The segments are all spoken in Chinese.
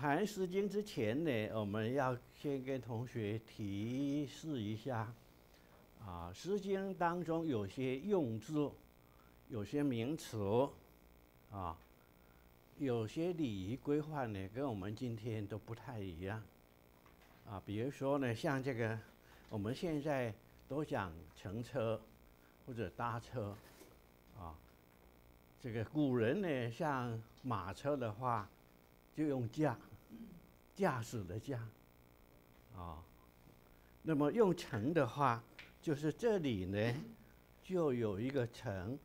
谈《诗经》之前呢，我们要先跟同学提示一下，《诗经》当中有些用字，有些名词，啊，有些礼仪规范呢，跟我们今天都不太一样，比如说呢，像这个，我们现在都讲乘车或者搭车，这个古人呢，像马车的话，就用驾，驾驶的驾，那么用乘的话，就是这里呢，就有一个乘，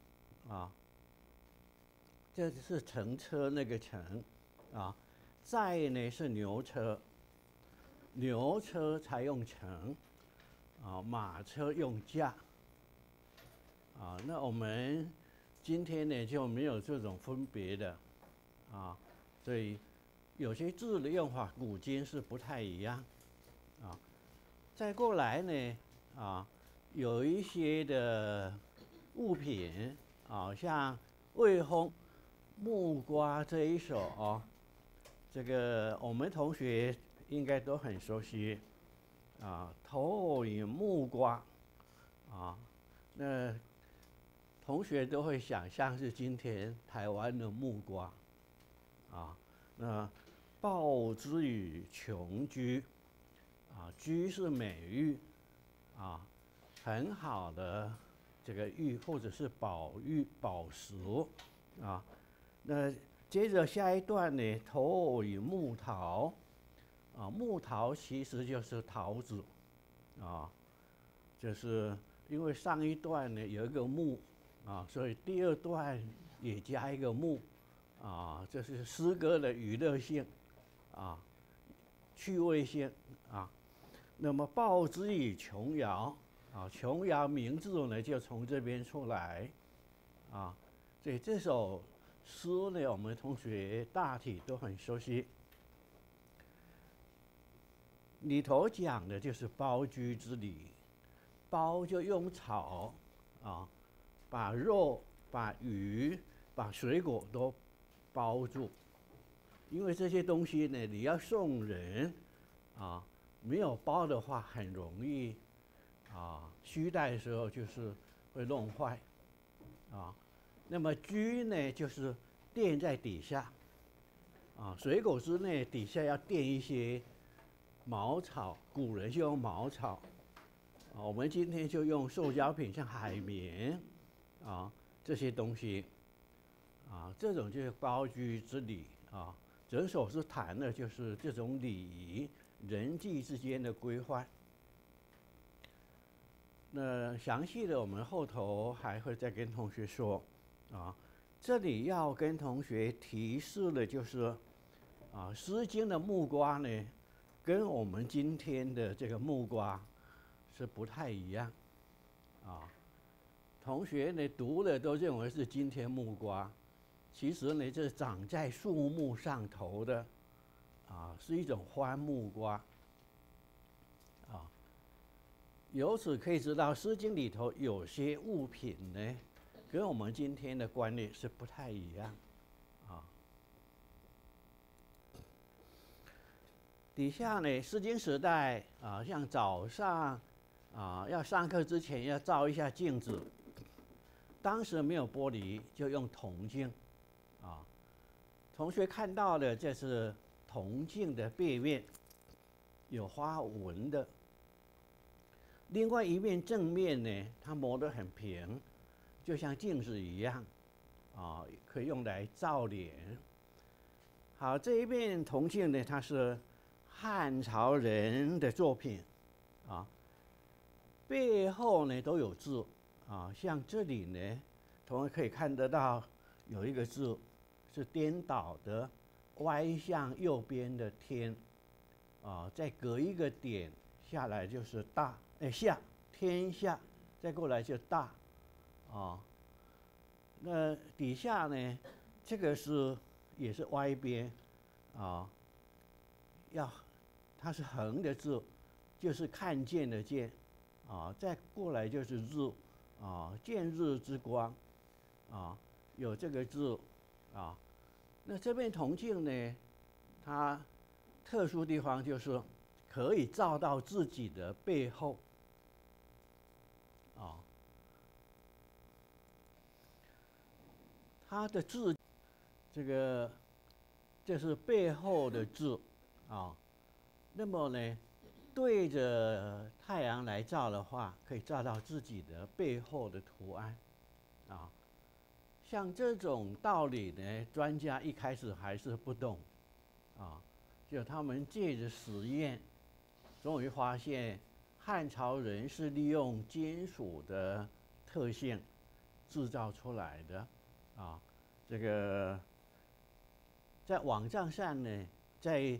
这是乘车那个乘，载呢是牛车，牛车才用乘，马车用驾，那我们今天呢就没有这种分别的，所以有些字的用法古今是不太一样，再过来呢，有一些的物品，像魏风木瓜这一首，这个我们同学应该都很熟悉，投影木瓜，那同学都会想象是今天台湾的木瓜，那报之以琼居，居是美玉，很好的这个玉或者是宝玉宝石，那接着下一段呢，投以木桃，木桃其实就是桃子，就是因为上一段呢有一个木，所以第二段也加一个木，这是诗歌的娱乐性，趣味性，那么报之以琼瑶，琼瑶名字呢就从这边出来，所以这首诗呢我们同学大体都很熟悉，里头讲的就是包居之礼，包就用草，把肉、把鱼、把水果都包住，因为这些东西呢你要送人，没有包的话很容易，虚带的时候就是会弄坏，那么居呢就是垫在底下，水果之内底下要垫一些茅草，古人就用茅草，我们今天就用塑胶品，像海绵，这些东西，这种就是包居之礼，整首诗谈的就是这种礼仪，人际之间的规范。那详细的我们后头还会再跟同学说，这里要跟同学提示的就是，《诗经》的木瓜呢，跟我们今天的这个木瓜是不太一样，同学呢读了都认为是今天木瓜，其实呢这是长在树木上头的，是一种番木瓜，由此可以知道，《诗经》里头有些物品呢，跟我们今天的观念是不太一样，底下呢，《诗经》时代像早上要上课之前要照一下镜子，当时没有玻璃，就用铜镜，同学看到的这是铜镜的背面有花纹的。另外一面正面呢，它磨得很平，就像镜子一样，可以用来照脸。好，这一面铜镜呢，它是汉朝人的作品，背后呢都有字，像这里呢，同学可以看得到有一个字是颠倒的，歪向右边的天，再隔一个点下来就是大。下天下，再过来就大，那底下呢，这个也是歪边，它是横的字，就是看见的见，再过来就是日，见日之光，有这个字，那这边铜镜呢，它特殊地方就是可以照到自己的背后，啊，它的字，这个这是背后的字，啊，那么呢，对着太阳来照的话，可以照到自己的背后的图案，啊，像这种道理呢，专家一开始还是不懂，啊，就他们借着实验，终于发现汉朝人是利用金属的特性制造出来的，啊，这个在网站上呢，在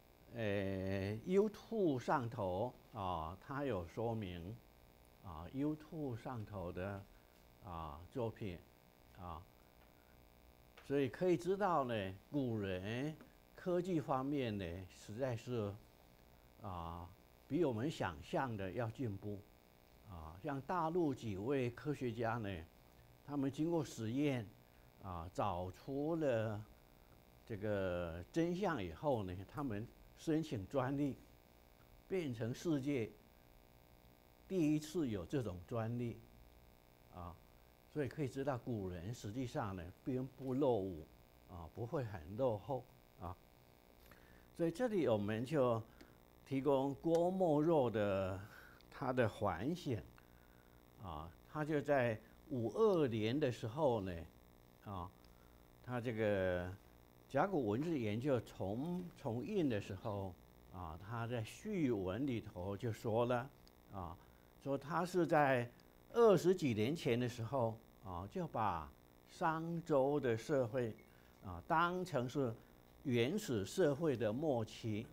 YouTube 上头啊，它有说明啊，YouTube 上头的作品啊，所以可以知道呢，古人科技方面呢，实在是比我们想象的要进步啊。像大陆几位科学家呢，他们经过实验找出了这个真相以后呢，他们申请专利，变成世界第一次有这种专利啊。所以可以知道，古人实际上呢，并不落伍不会很落后啊。所以这里我们就提供郭沫若的他的反省他就在52年的时候呢他这个甲骨文字研究重印的时候他在序文里头就说了说他是在20几年前的时候就把商周的社会当成是原始社会的末期，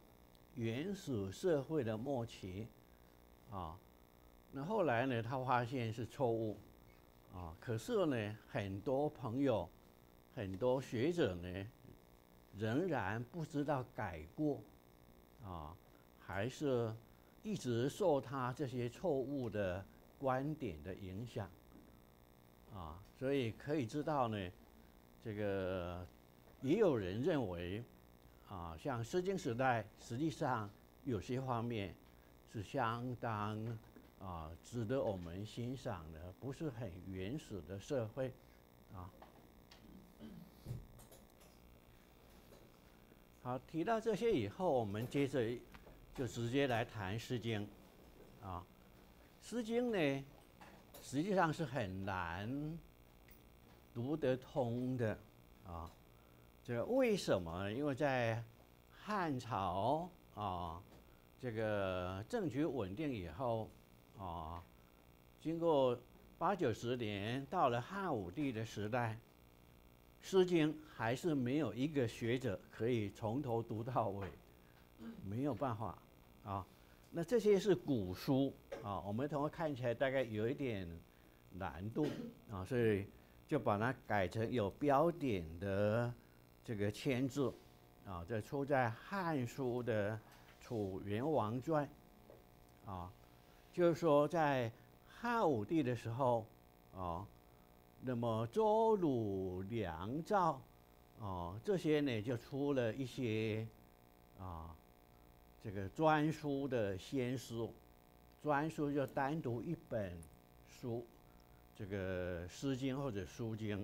那后来呢，他发现是错误可是呢，很多朋友、很多学者呢，仍然不知道改过还是一直受他这些错误的观点的影响所以可以知道呢，这个也有人认为像诗经时代，实际上有些方面是相当值得我们欣赏的，不是很原始的社会好，提到这些以后，我们接着就直接来谈《诗经》《诗经》呢，实际上是很难读得通的这个为什么？因为在汉朝这个政局稳定以后经过80-90年，到了汉武帝的时代，《诗经》还是没有一个学者可以从头读到尾，没有办法那这些是古书我们从看起来大概有一点难度所以就把它改成有标点的这个签字这出在《汉书》的《楚元王传》就是说在汉武帝的时候那么周鲁梁赵这些呢就出了一些这个专书的先书，专书就单独一本书，这个《诗经》或者《书经》。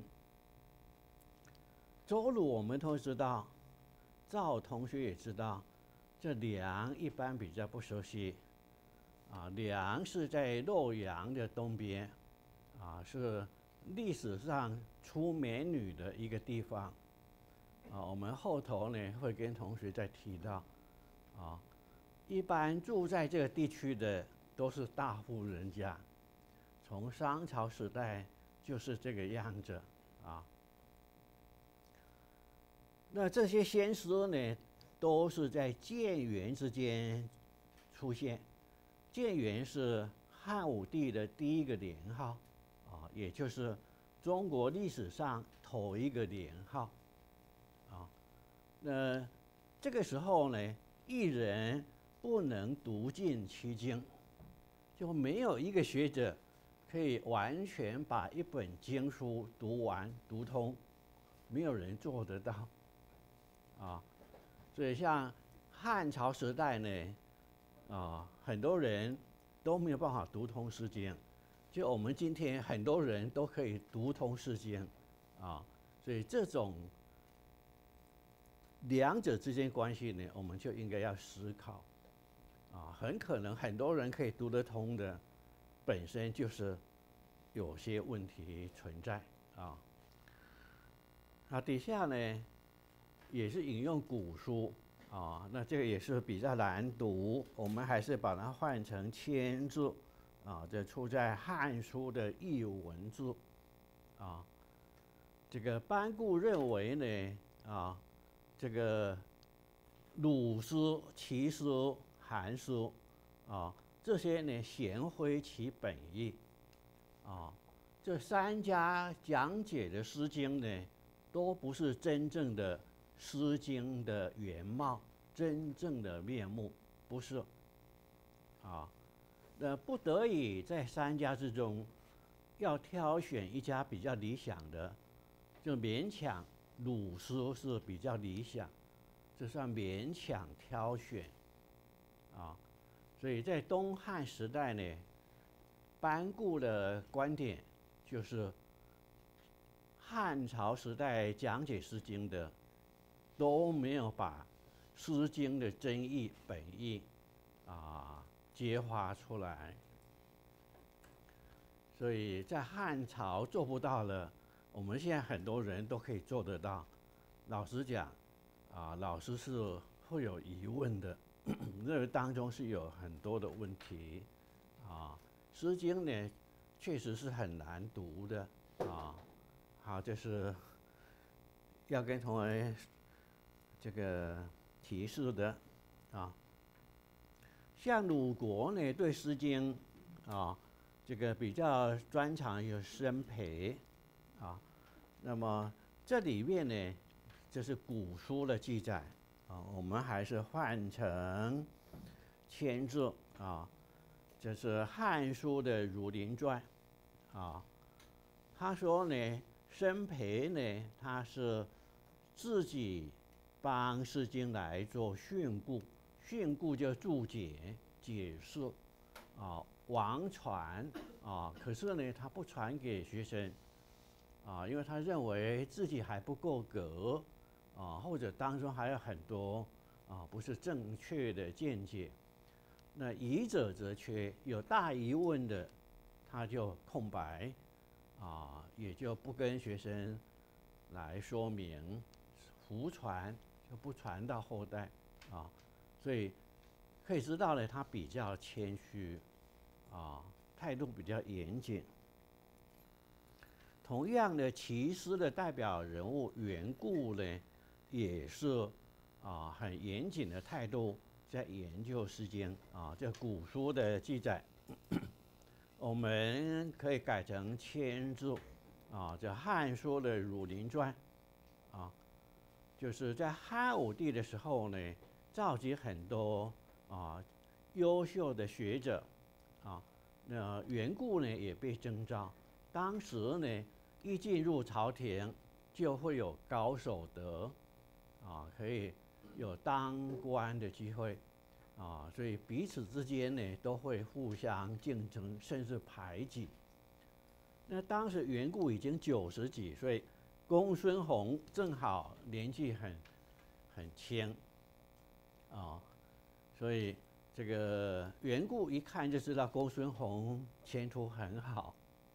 周鲁我们都知道，赵同学也知道，这梁一般比较不熟悉梁是在洛阳的东边是历史上出美女的一个地方我们后头呢会跟同学再提到一般住在这个地区的都是大户人家，从商朝时代就是这个样子那这些先师呢，都是在建元之间出现。建元是汉武帝的第一个年号也就是中国历史上头一个年号那这个时候呢，一人不能读尽其经，就没有一个学者可以完全把一本经书读完读通，没有人做得到所以像汉朝时代呢，很多人都没有办法读通《诗经》，就我们今天很多人都可以读通《诗经》，所以这种两者之间关系呢，我们就应该要思考，很可能很多人可以读得通的，本身就是有些问题存在底下呢也是引用古书那这个也是比较难读，我们还是把它换成签字这出在《汉书》的译文字这个班固认为呢这个鲁诗、齐诗、韩诗这些呢咸灰其本意这三家讲解的《诗经》呢，都不是真正的《诗经》的原貌，真正的面目，不是那不得已在三家之中，要挑选一家比较理想的，就勉强鲁诗是比较理想，这算勉强挑选所以在东汉时代呢，班固的观点就是汉朝时代讲解《诗经》的都没有把《诗经》的真意本意揭发出来，所以在汉朝做不到了，我们现在很多人都可以做得到。老实讲老师是会有疑问的，这个当中是有很多的问题《诗经》呢确实是很难读的好，就是要跟同学这个提示的像鲁国呢对《诗经》这个比较专长有生培那么这里面呢这是古书的记载我们还是换成签字这是《汉书》的《儒林传》他说呢，生培呢他是自己帮《诗经》来做训诂，训诂就注解、解释王传可是呢他不传给学生因为他认为自己还不够格或者当中还有很多不是正确的见解。那疑者则缺，有大疑问的他就空白也就不跟学生来说明，胡传就不传到后代所以可以知道呢，他比较谦虚态度比较严谨。同样的，齐诗的代表人物元固呢，也是很严谨的态度在研究《诗经》这古书的记载，我们可以改成签字这《汉书》的《儒林传》就是在汉武帝的时候呢，召集很多优秀的学者那元固呢也被征召，当时呢一进入朝廷就会有高手得可以有当官的机会所以彼此之间呢都会互相竞争，甚至排挤。那当时元固已经90几岁，公孙弘正好年纪很轻所以这个元固一看就知道公孙弘前途很好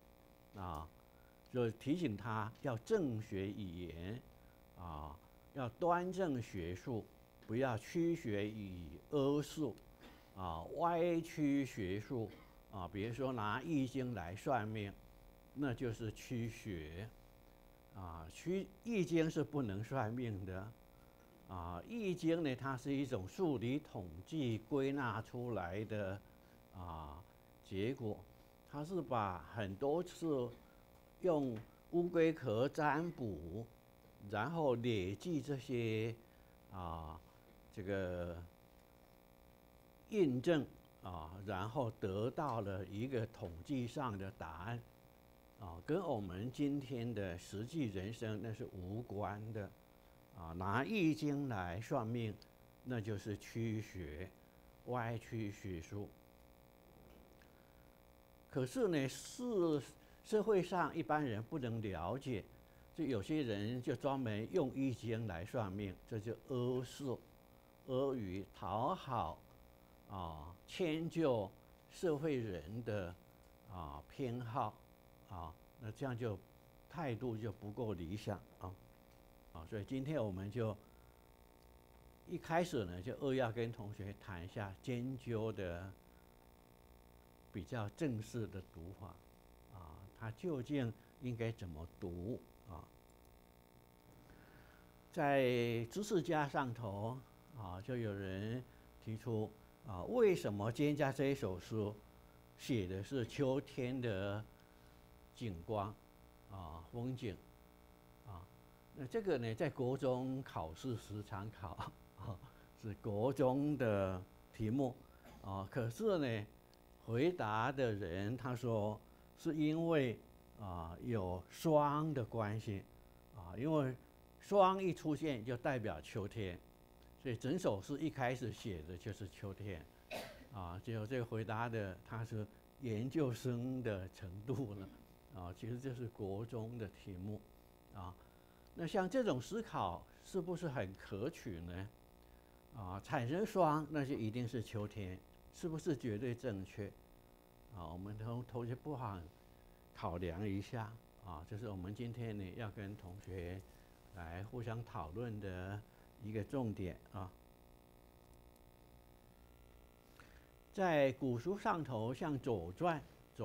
就提醒他要正学语言要端正学术，不要曲学以阿术歪曲学术比如说拿易经来算命，那就是曲学易经是不能算命的易经呢它是一种数理统计归纳出来的结果，它是把很多次用乌龟壳占卜，然后累计这些这个印证然后得到了一个统计上的答案跟我们今天的实际人生那是无关的拿易经来算命那就是曲学，歪曲学术。可是呢，社会上一般人不能了解，就有些人就专门用易经来算命，这就阿术、阿谀讨好迁就社会人的偏好那这样就态度就不够理想所以今天我们就一开始呢，就要跟同学谈一下针灸的比较正式的读法它究竟应该怎么读在知识家上头就有人提出为什么蒹葭这一首诗写的是秋天的景观风景那这个呢，在国中考试时常考是国中的题目可是呢，回答的人他说是因为有霜的关系因为霜一出现就代表秋天，所以整首诗一开始写的就是秋天结果这个回答的他是研究生的程度了其实这是国中的题目那像这种思考是不是很可取呢？产生霜那就一定是秋天，是不是绝对正确？我们同学不妨考量一下这是我们今天呢要跟同学来互相讨论的一个重点在古书上头，像《左传》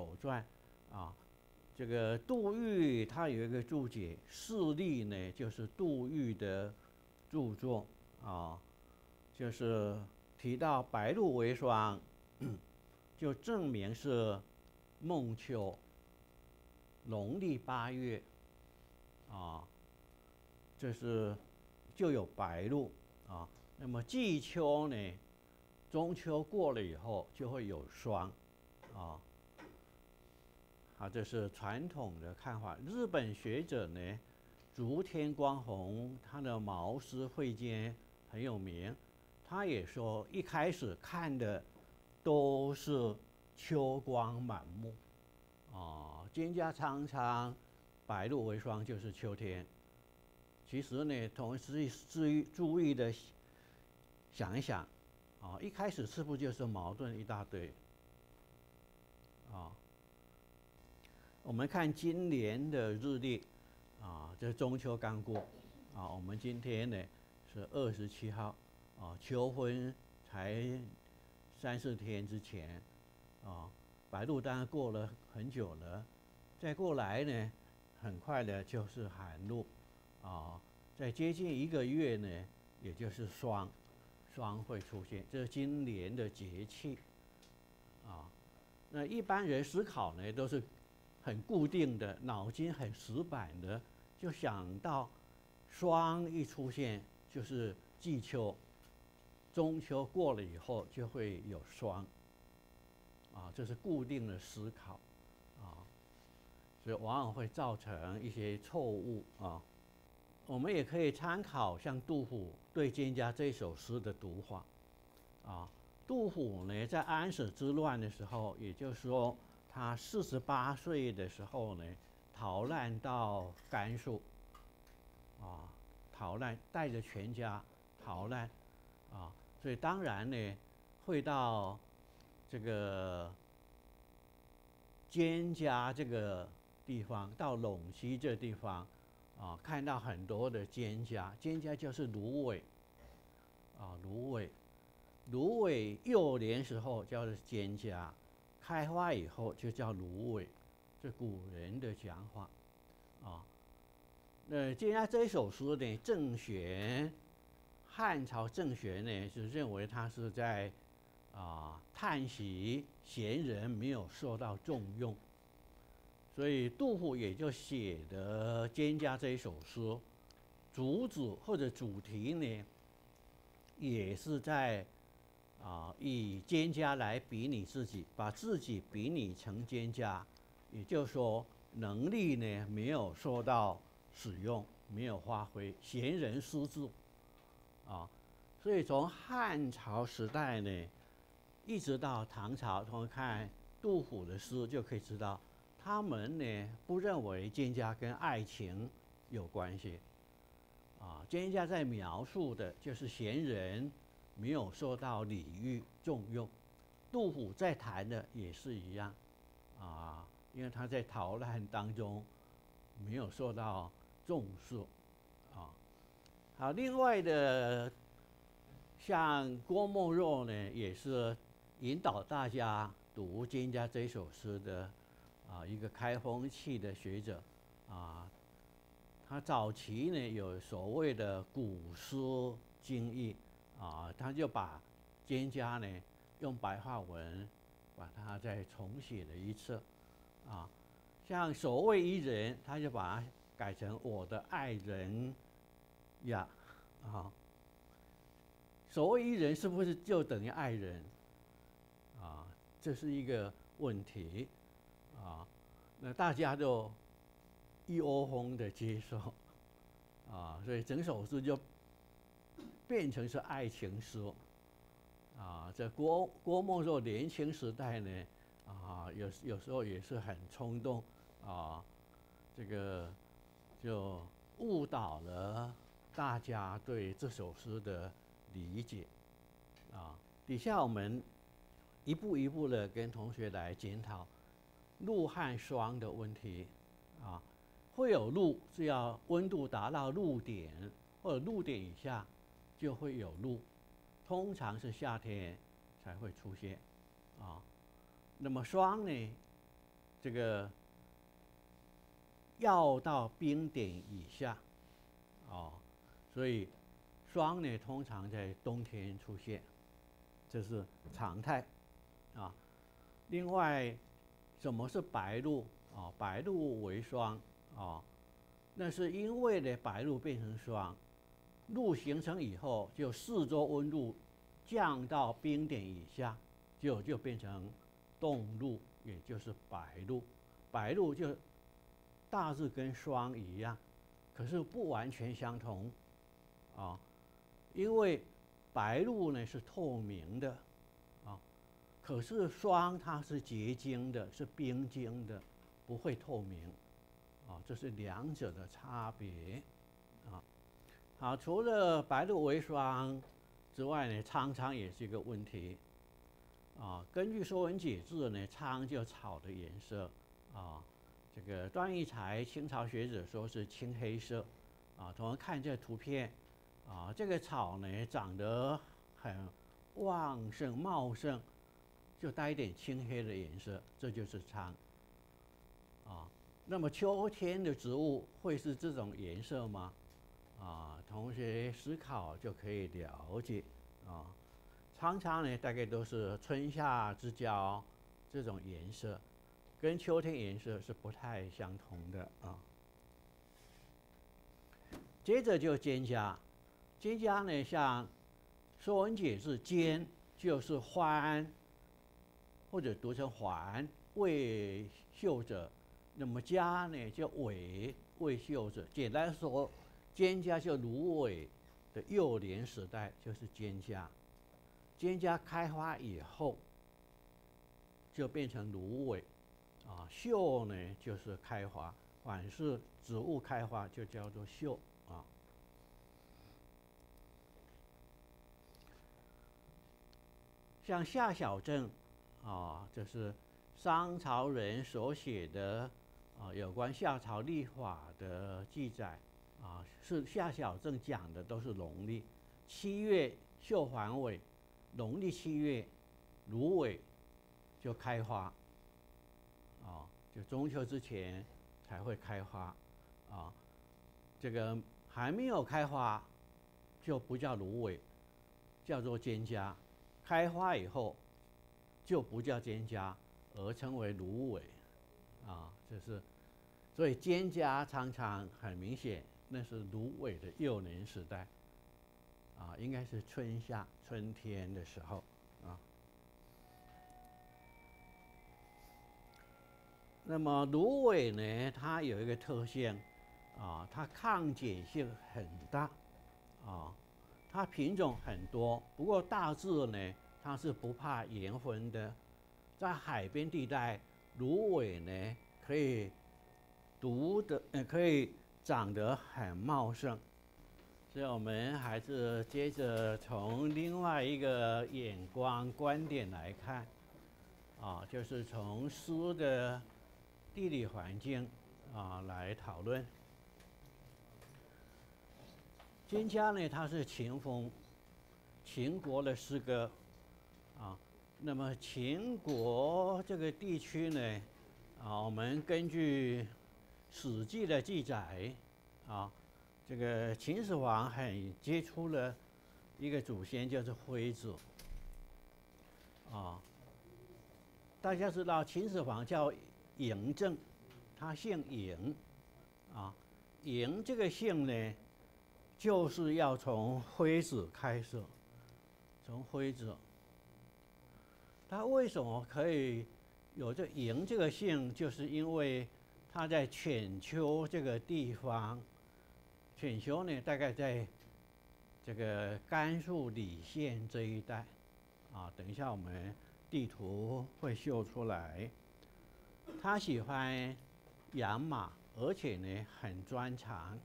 这个杜预他有一个注解，释利呢就是杜预的著作就是提到白露为霜，就证明是孟秋，农历8月这是就有白露那么季秋呢，中秋过了以后就会有霜这是传统的看法。日本学者呢，竹田光弘他的《毛诗会笺》很有名，他也说一开始看的都是秋光满目蒹葭苍苍，白露为霜就是秋天。其实呢，同时注意的想一想一开始是不是就是矛盾一大堆我们看今年的日历这中秋刚过我们今天呢是27号秋分才3、4天之前白露当然过了很久了，再过来呢，很快的就是寒露在接近1个月呢，也就是霜会出现，这是今年的节气那一般人思考呢都是很固定的，脑筋很死板的，就想到霜一出现就是季秋，中秋过了以后就会有霜这是固定的思考所以往往会造成一些错误我们也可以参考像杜甫对蒹葭这首诗的读法杜甫呢在安史之乱的时候，也就是说他48岁的时候呢，逃难到甘肃逃难，带着全家逃难所以当然呢会到这个蒹葭这个地方，到陇西这地方看到很多的蒹葭就是芦苇芦苇幼年时候叫做蒹葭，开花以后就叫芦苇，这古人的讲法那蒹葭这一首诗呢，郑玄汉朝郑玄呢是认为他是在叹息贤人没有受到重用，所以杜甫也就写的蒹葭这一首诗，主旨或者主题呢，也是在以蒹葭来比拟自己，把自己比拟成蒹葭，也就是说能力呢没有受到使用，没有发挥，贤人失志所以从汉朝时代呢，一直到唐朝，我们看杜甫的诗就可以知道，他们呢不认为蒹葭跟爱情有关系。蒹葭在描述的就是贤人没有受到礼遇重用，杜甫在谈的也是一样，因为他在逃难当中没有受到重视，好，另外的像郭沫若呢，也是引导大家读蒹葭这首诗的一个开风气的学者他早期呢有所谓的古诗今译他就把蒹葭呢用白话文把它再重写了一次像所谓伊人，他就把它改成我的爱人呀所谓伊人是不是就等于爱人这是一个问题那大家就一窝蜂的接受所以整首诗就变成是爱情诗这郭沫若年轻时代呢有时候也是很冲动这个就误导了大家对这首诗的理解底下我们一步一步的跟同学来检讨露和霜的问题会有露是要温度达到露点或者露点以下就会有露，通常是夏天才会出现那么霜呢，这个要到冰点以下所以霜呢通常在冬天出现，这是常态另外，什么是白露白露为霜那是因为呢白露变成霜，露形成以后，就四周温度降到冰点以下，就变成冻露，也就是白露。白露就大致跟霜一样，可是不完全相同因为白露呢是透明的可是霜它是结晶的，是冰晶的，不会透明这是两者的差别好，除了白露为霜之外呢，苍苍也是一个问题根据《说文解字》呢，苍就草的颜色这个段义才清朝学者说是青黑色同样看这图片这个草呢长得很旺盛茂盛，就带一点青黑的颜色，这就是苍那么秋天的植物会是这种颜色吗？同学思考就可以了解苍苍呢大概都是春夏之交这种颜色，跟秋天颜色是不太相同的接着就蒹葭，蒹葭呢像《说文解字》蒹就是欢，或者读成环，未秀者。那么葭呢就尾，未秀者。简单说，蒹葭就芦苇的幼年时代就是蒹葭。蒹葭开花以后，就变成芦苇秀呢就是开花，凡是植物开花就叫做秀像夏小正就是商朝人所写的有关夏朝历法的记载是夏小正讲的都是农历7月秀环尾，农历7月芦苇就开花就中秋之前才会开花这个还没有开花就不叫芦苇，叫做蒹葭。开花以后就不叫蒹葭，而称为芦苇就是所以蒹葭常常很明显那是芦苇的幼年时代应该是春天的时候那么芦苇呢，它有一个特性它抗碱性很大它品种很多，不过大致呢，它是不怕盐分的。在海边地带，芦苇呢可以可以长得很茂盛。所以我们还是接着从另外一个眼光观点来看，就是从诗的地理环境来讨论。蒹葭呢，它是秦风，秦国的诗歌那么秦国这个地区呢，我们根据《史记》的记载这个秦始皇很杰出的一个祖先就是徽子大家知道秦始皇叫嬴政，他姓嬴嬴这个姓呢，就是要从徽子开始，从徽子。他为什么可以有这嬴这个姓？就是因为他在犬丘这个地方，犬丘呢大概在这个甘肃礼县这一带等一下我们地图会秀出来。他喜欢养马，而且呢很专长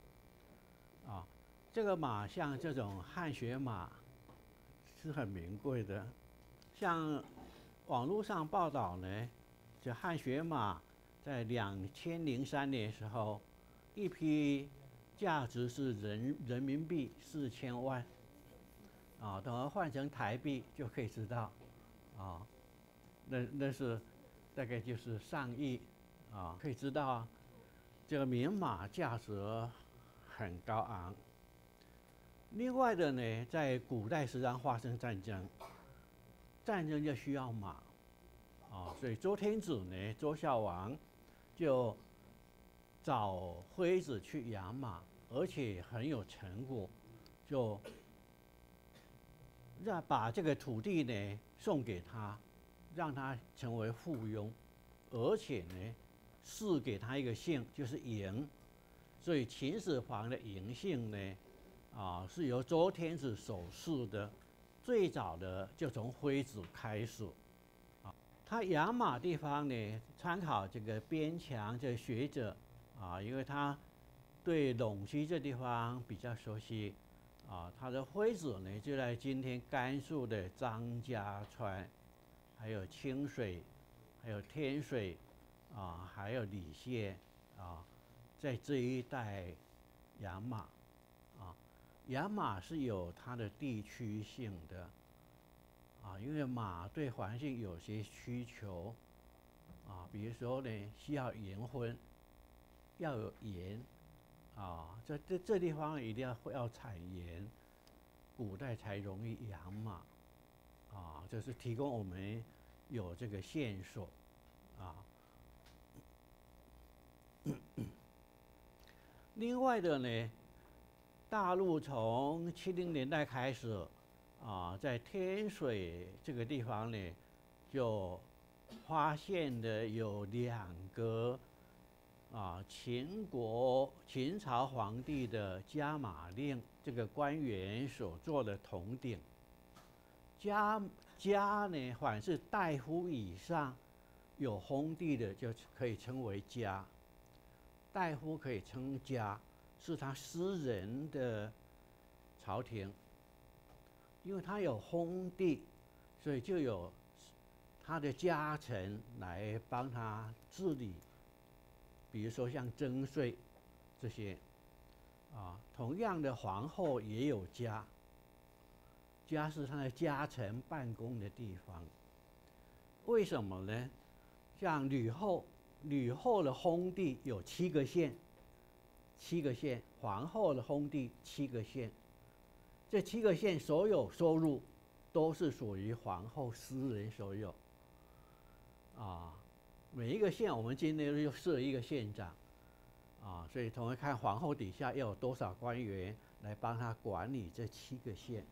这个马像这种汗血马是很名贵的。像网络上报道呢，这汗血马在2003年的时候，一匹价值是人民币4000万等而换成台币就可以知道那是大概就是上亿可以知道这个名马价值很高昂。另外的呢，在古代时常发生战争，战争就需要马所以周天子呢，周孝王就找徽子去养马，而且很有成果，就把这个土地呢送给他，让他成为附庸，而且呢赐给他一个姓，就是嬴。所以秦始皇的嬴姓呢是由周天子所赐的，最早的就从徽子开始他养马地方呢，参考这个边墙这学者因为他对陇西这地方比较熟悉他的徽子呢就在今天甘肃的张家川，还有清水，还有天水还有礼县在这一带养马养马是有它的地区性的因为马对环境有些需求比如说呢需要盐分，要有盐这地方一定要产盐，古代才容易养马就是提供我们有这个线索另外的呢，大陆从70年代开始在天水这个地方呢，就发现的有2个秦朝皇帝的加马令这个官员所做的铜鼎。家呢，凡是大夫以上有封地的，就可以称为家。大夫可以称家，是他私人的朝廷，因为他有封地，所以就有他的家臣来帮他治理，比如说像征税这些同样的皇后也有家，家是他的家臣办公的地方。为什么呢？像吕后的封地有7个县，7个县，皇后的封地7个县，这7个县所有收入都是属于皇后私人所有每一个县我们今天就设一个县长所以同时看皇后底下要有多少官员来帮他管理这7个县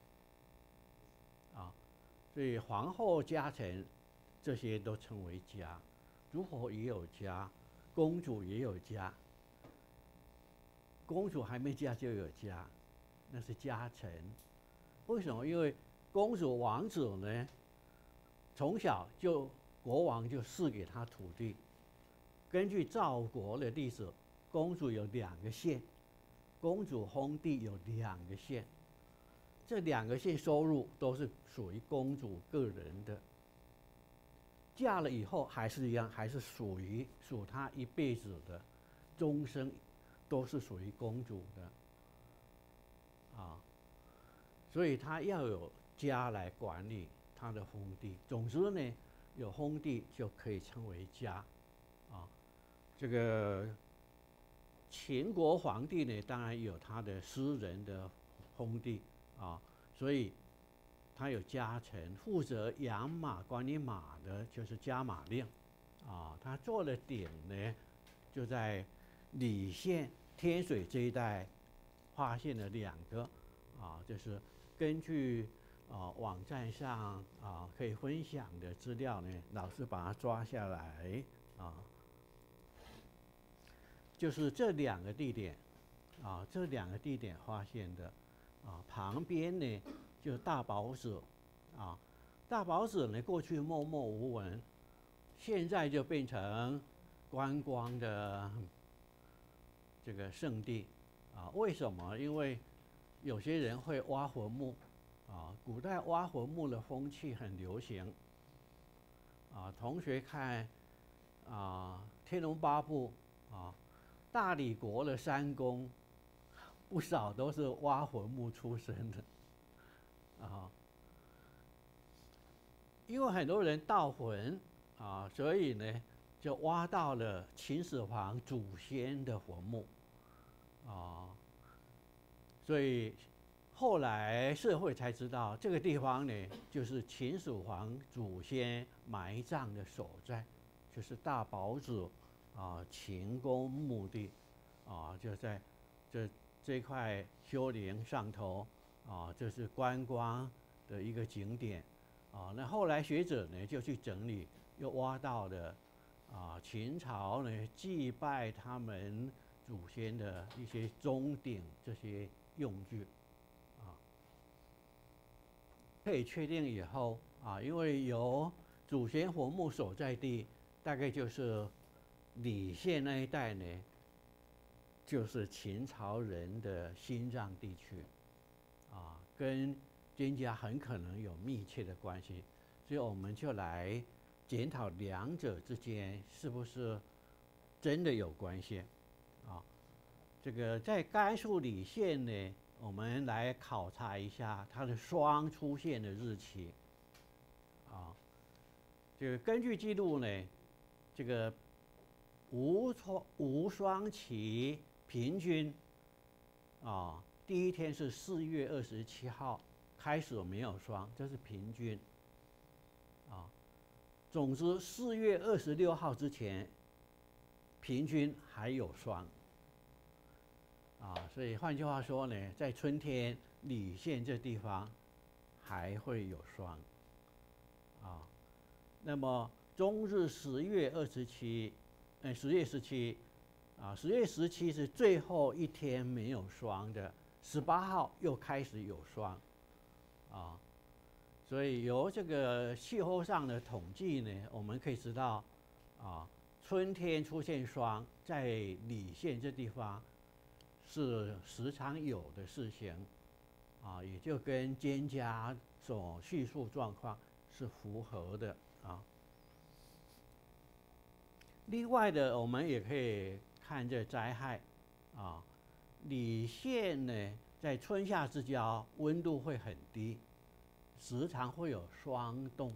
所以皇后家臣这些都称为家。诸侯也有家，公主也有家，公主还没嫁就有家， 那是家臣。为什么？因为公主王子呢，从小就国王就赐给他土地。根据赵国的历史，公主有2个县，公主封地有2个县，这2个县收入都是属于公主个人的。嫁了以后还是一样，还是属她一辈子的，终生都是属于公主的，所以她要有家来管理她的封地。总之呢，有封地就可以称为家，这个秦国皇帝呢，当然有他的私人的封地所以他有家臣，负责养马、管理马的就是加马令，他做的鼎呢，就在蠡县、天水这一带发现了2个，就是根据网站上可以分享的资料呢，老师把它抓下来就是这2个地点，这2个地点发现的，旁边呢就大宝子，大宝子呢过去默默无闻，现在就变成观光的这个圣地，为什么？因为有些人会挖坟墓，古代挖坟墓的风气很流行，同学看天龙八部大理国的3公不少都是挖坟墓出身的，因为很多人盗坟所以呢就挖到了秦始皇祖先的坟墓所以后来社会才知道这个地方呢就是秦始皇祖先埋葬的所在，就是大宝子秦公墓地就在这块丘陵上头这是观光的一个景点那后来学者呢就去整理，又挖到了秦朝呢祭拜他们祖先的一些钟鼎这些用具可以确定以后因为有祖先坟墓所在地，大概就是蠡县那一带呢，就是秦朝人的心脏地区跟蒹葭很可能有密切的关系，所以我们就来检讨2者之间是不是真的有关系这个在甘肃蠡县呢，我们来考察一下它的霜出现的日期这个根据记录呢，这个无霜期平均第一天是4月27号开始没有霜，这是平均总之4月26号之前平均还有霜所以换句话说呢，在春天蠡县这地方还会有霜那么中日10月17，10月1710月17是最后一天没有霜的，18号又开始有霜所以由这个气候上的统计呢，我们可以知道春天出现霜在蠡县这地方是时常有的事情也就跟蒹葭所叙述状况是符合的另外的，我们也可以看这灾害蠡县呢，在春夏之交温度会很低，时常会有霜冻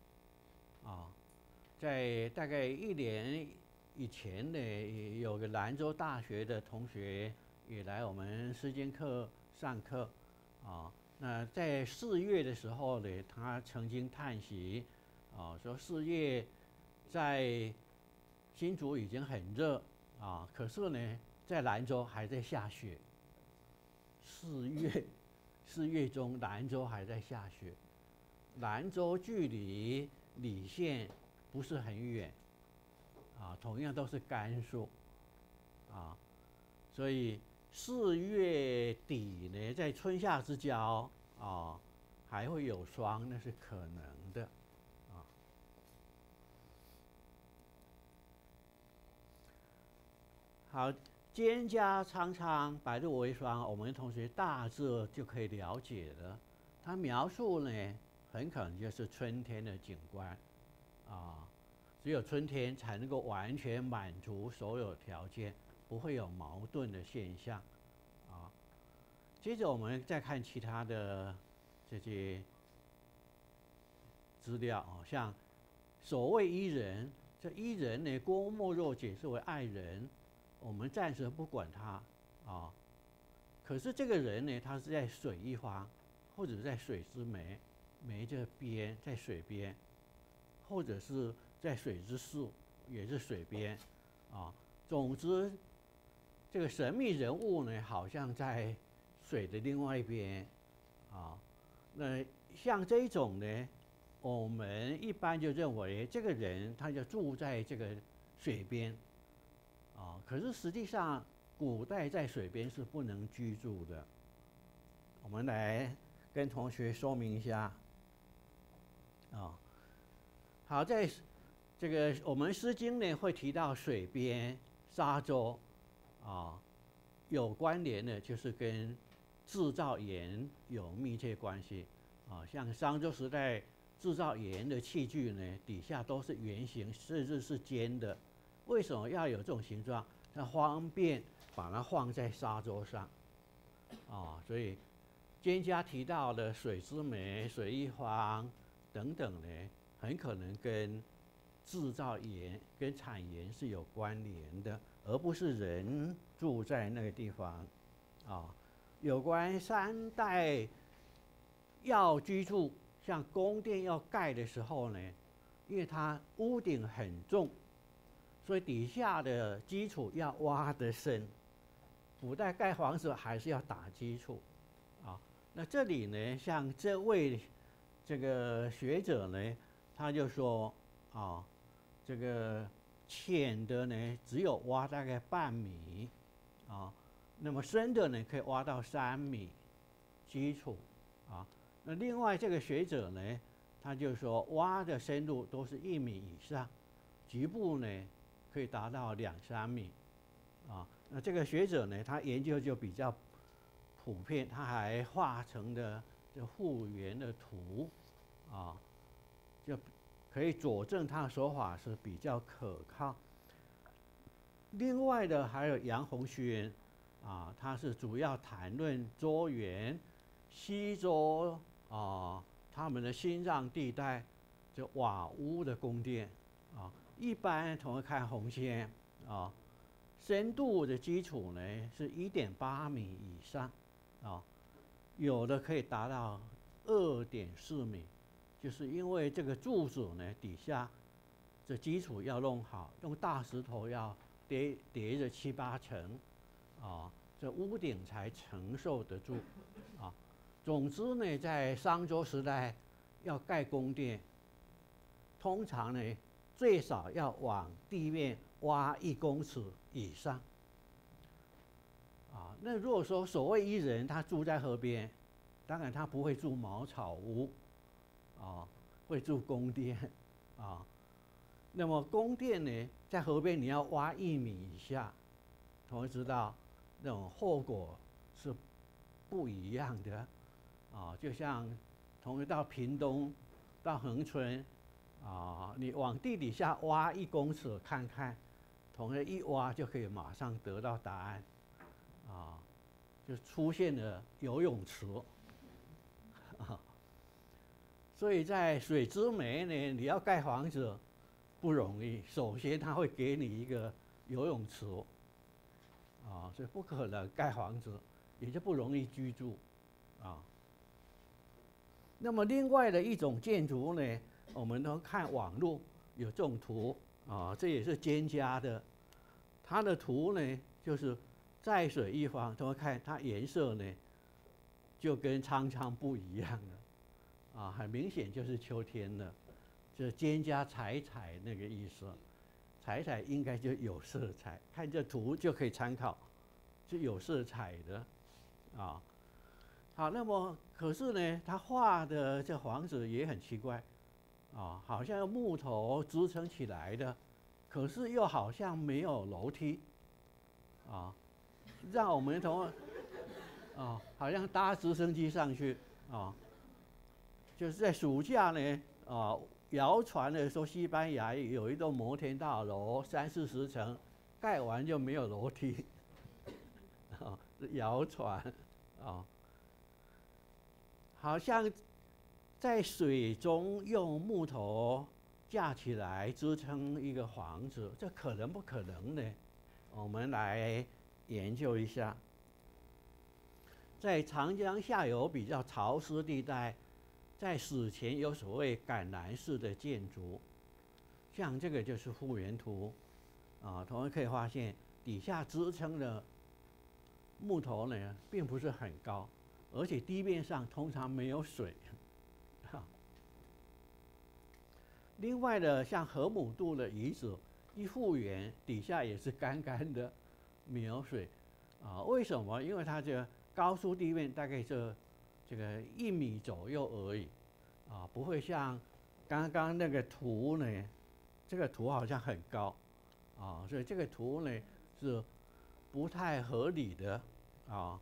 在大概1年以前呢，有个兰州大学的同学也来我们诗经课上课那在4月的时候呢，他曾经叹息说4月在新竹已经很热可是呢，在兰州还在下雪。4月中，兰州还在下雪。兰州距离蠡县不是很远同样都是甘肃所以 4月底呢，在春夏之交啊，还会有霜，那是可能的啊。好，蒹葭苍苍，白露为霜，我们同学大致就可以了解了。它描述呢，很可能就是春天的景观啊。只有春天才能够完全满足所有条件，不会有矛盾的现象啊。接着我们再看其他的这些资料啊，像所谓伊人，这伊人呢，郭沫若解释为爱人，我们暂时不管他啊。可是这个人呢，他是在水一方，或者在水之湄，湄这边在水边，或者是在水之涑，也是水边啊。总之，这个神秘人物呢，好像在水的另外一边啊。那像这一种呢，我们一般就认为这个人他就住在这个水边啊。可是实际上，古代在水边是不能居住的。我们来跟同学说明一下啊。好，在这个我们《诗经》呢会提到水边、沙洲啊，有关联的就是跟制造盐有密切关系啊。像商周时代制造盐的器具呢，底下都是圆形，甚至是尖的。为什么要有这种形状？它方便把它放在沙洲上啊。所以蒹葭提到的水之湄、水一方等等呢，很可能跟制造盐、跟产盐是有关联的，而不是人住在那个地方啊。有关3代要居住，像宫殿要盖的时候呢，因为它屋顶很重，所以底下的基础要挖得深。古代盖房子还是要打基础啊。那这里呢，像这位这个学者呢，他就说啊，这个浅的呢只有挖大概半米啊，那么深的呢可以挖到3米基础啊。那另外这个学者呢，他就说挖的深度都是1米以上，局部呢可以达到2、3米啊。那这个学者呢，他研究就比较普遍，他还画成的这复原的图啊，就可以佐证他的说法是比较可靠。另外的还有杨鸿轩啊，他是主要谈论周原、西周啊他们的心脏地带这瓦屋的宫殿啊。一般同学看鸿轩啊，深度的基础呢是1.8米以上啊，有的可以达到2.4米，就是因为这个柱子呢底下这基础要弄好，用大石头要叠着7、8层啊，这屋顶才承受得住啊。总之呢，在商周时代要盖宫殿，通常呢最少要往地面挖1公尺以上啊。那如果说所谓伊人他住在河边，当然他不会住茅草屋啊，会住宫殿啊。那么宫殿呢，在河边你要挖1米以下，同学知道那种后果是不一样的啊。就像同学到屏东、到恒春啊，你往地底下挖1公尺看看，同学一挖就可以马上得到答案啊，就出现了游泳池啊。所以在水之湄呢，你要盖房子不容易，首先他会给你一个游泳池啊，所以不可能盖房子，也就不容易居住啊。那么另外的一种建筑呢，我们都看网络有这种图啊，这也是蒹葭的，它的图呢就是在水一方，同学看它颜色呢就跟苍苍不一样了啊，很明显就是秋天了，就是蒹葭彩彩那个意思，彩彩应该就有色彩，看这图就可以参考是有色彩的，啊。好，那么可是呢，他画的这房子也很奇怪，啊，好像用木头支撑起来的，可是又好像没有楼梯，啊，让我们好像搭直升机上去，啊，就是在暑假呢，谣传的说西班牙有一栋摩天大楼30-40层，盖完就没有楼梯，啊，谣传，啊。好像在水中用木头架起来支撑一个房子，这可能不可能呢？我们来研究一下。在长江下游比较潮湿地带，在史前有所谓橄榄式的建筑，像这个就是复原图，啊，同样可以发现底下支撑的木头呢，并不是很高。而且地面上通常没有水，另外的像河姆渡的遗址，一复原底下也是干干的，没有水，啊，为什么？因为它这个高出地面大概这个1米左右而已，啊，不会像刚刚那个图呢，这个图好像很高，啊，所以这个图呢是不太合理的，啊。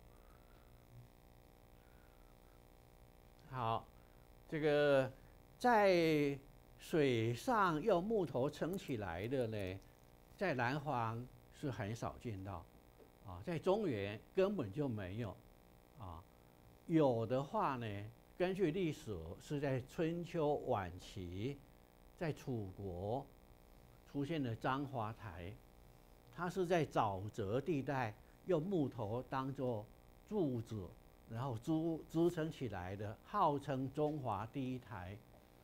好，这个在水上用木头撑起来的呢，在南方是很少见到，啊，在中原根本就没有，啊，有的话呢，根据历史是在春秋晚期，在楚国出现的章华台，它是在沼泽地带用木头当做柱子。然后支撑起来的，号称中华第一台，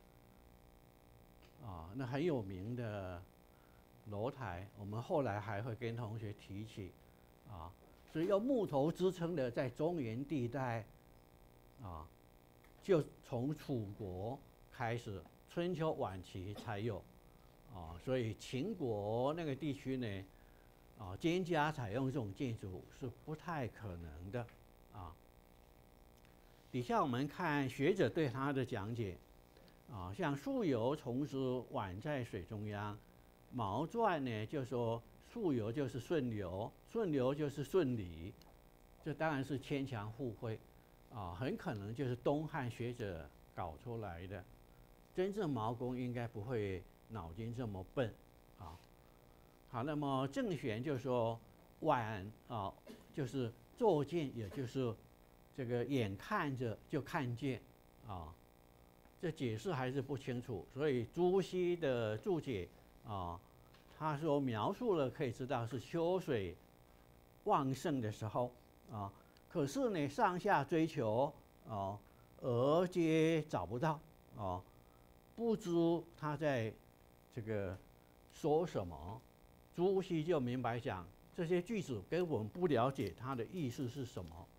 啊，那很有名的楼台，我们后来还会跟同学提起，啊，所以用木头支撑的，在中原地带，啊，就从楚国开始，春秋晚期才有，啊，所以秦国那个地区呢，啊，蒹葭采用这种建筑是不太可能的，啊。底下我们看学者对它的讲解，啊，像溯游从之，宛在水中央。毛传呢就说溯游就是顺流，顺流就是顺理，这当然是牵强附会，啊，很可能就是东汉学者搞出来的。真正毛公应该不会脑筋这么笨，啊。好，那么郑玄就说宛啊，就是作见，也就是这个眼看着就看见，啊，这解释还是不清楚，所以朱熹的注解啊，他说描述了可以知道是秋水旺盛的时候啊，可是呢上下追求啊，而皆找不到啊，不知他在这个说什么。朱熹就明白讲，这些句子跟我们不了解它的意思是什么。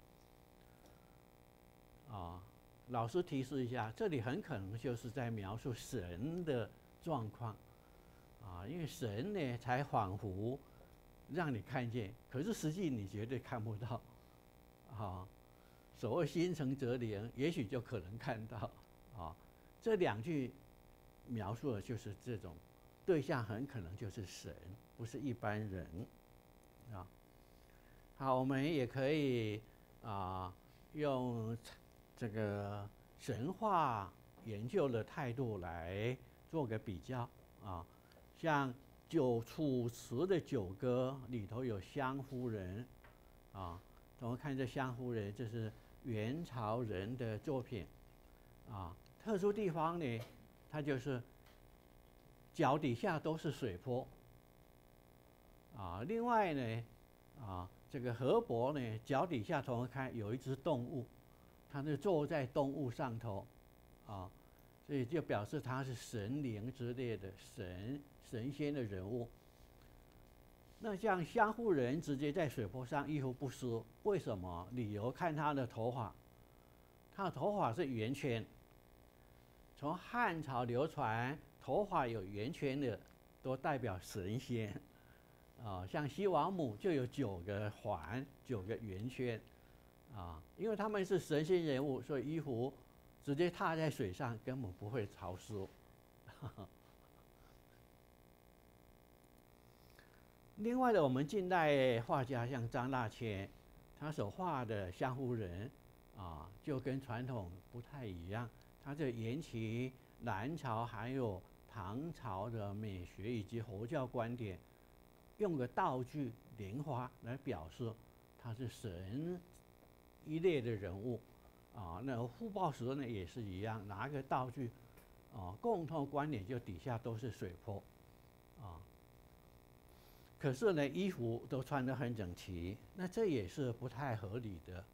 啊，老师提示一下，这里很可能就是在描述神的状况，啊，因为神呢才恍惚让你看见，可是实际你绝对看不到，啊，所谓心诚则灵，也许就可能看到，啊，这2句描述的就是这种对象，很可能就是神，不是一般人，啊，好，我们也可以用这个神话研究的态度来做个比较啊，像楚辞的九歌里头有湘夫人啊，我们看这湘夫人，这是元朝人的作品啊，特殊地方呢，它就是脚底下都是水坡啊，另外呢这个河伯呢脚底下同看有一只动物。他是坐在动物上头，啊，所以就表示他是神灵之类的神仙的人物。那像湘夫人直接在水坡上衣服不湿，为什么？理由看他的头发，他的头发是圆圈。从汉朝流传，头发有圆圈的都代表神仙， 像西王母就有9个环，9个圆圈，因为他们是神仙人物，所以衣服直接踏在水上根本不会潮湿。另外的，我们近代画家像张大千，他所画的香夫人就跟传统不太一样，他就沿袭南朝还有唐朝的美学以及佛教观点，用个道具莲花来表示他是神一类的人物那护报石呢也是一样，拿个道具共同观点就底下都是水波可是呢衣服都穿得很整齐，那这也是不太合理的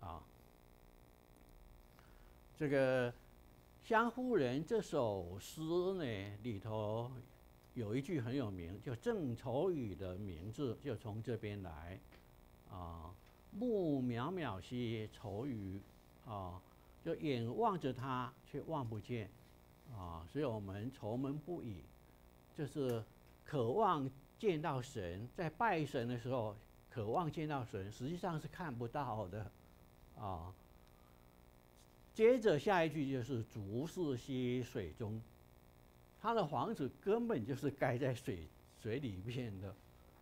这个香夫人这首诗呢里头有一句很有名，就郑愁予的名字就从这边来目渺渺兮愁予就眼望着他却望不见所以我们愁闷不已，就是渴望见到神，在拜神的时候渴望见到神，实际上是看不到的接着下一句就是足视兮水中，他的房子根本就是盖在水里面的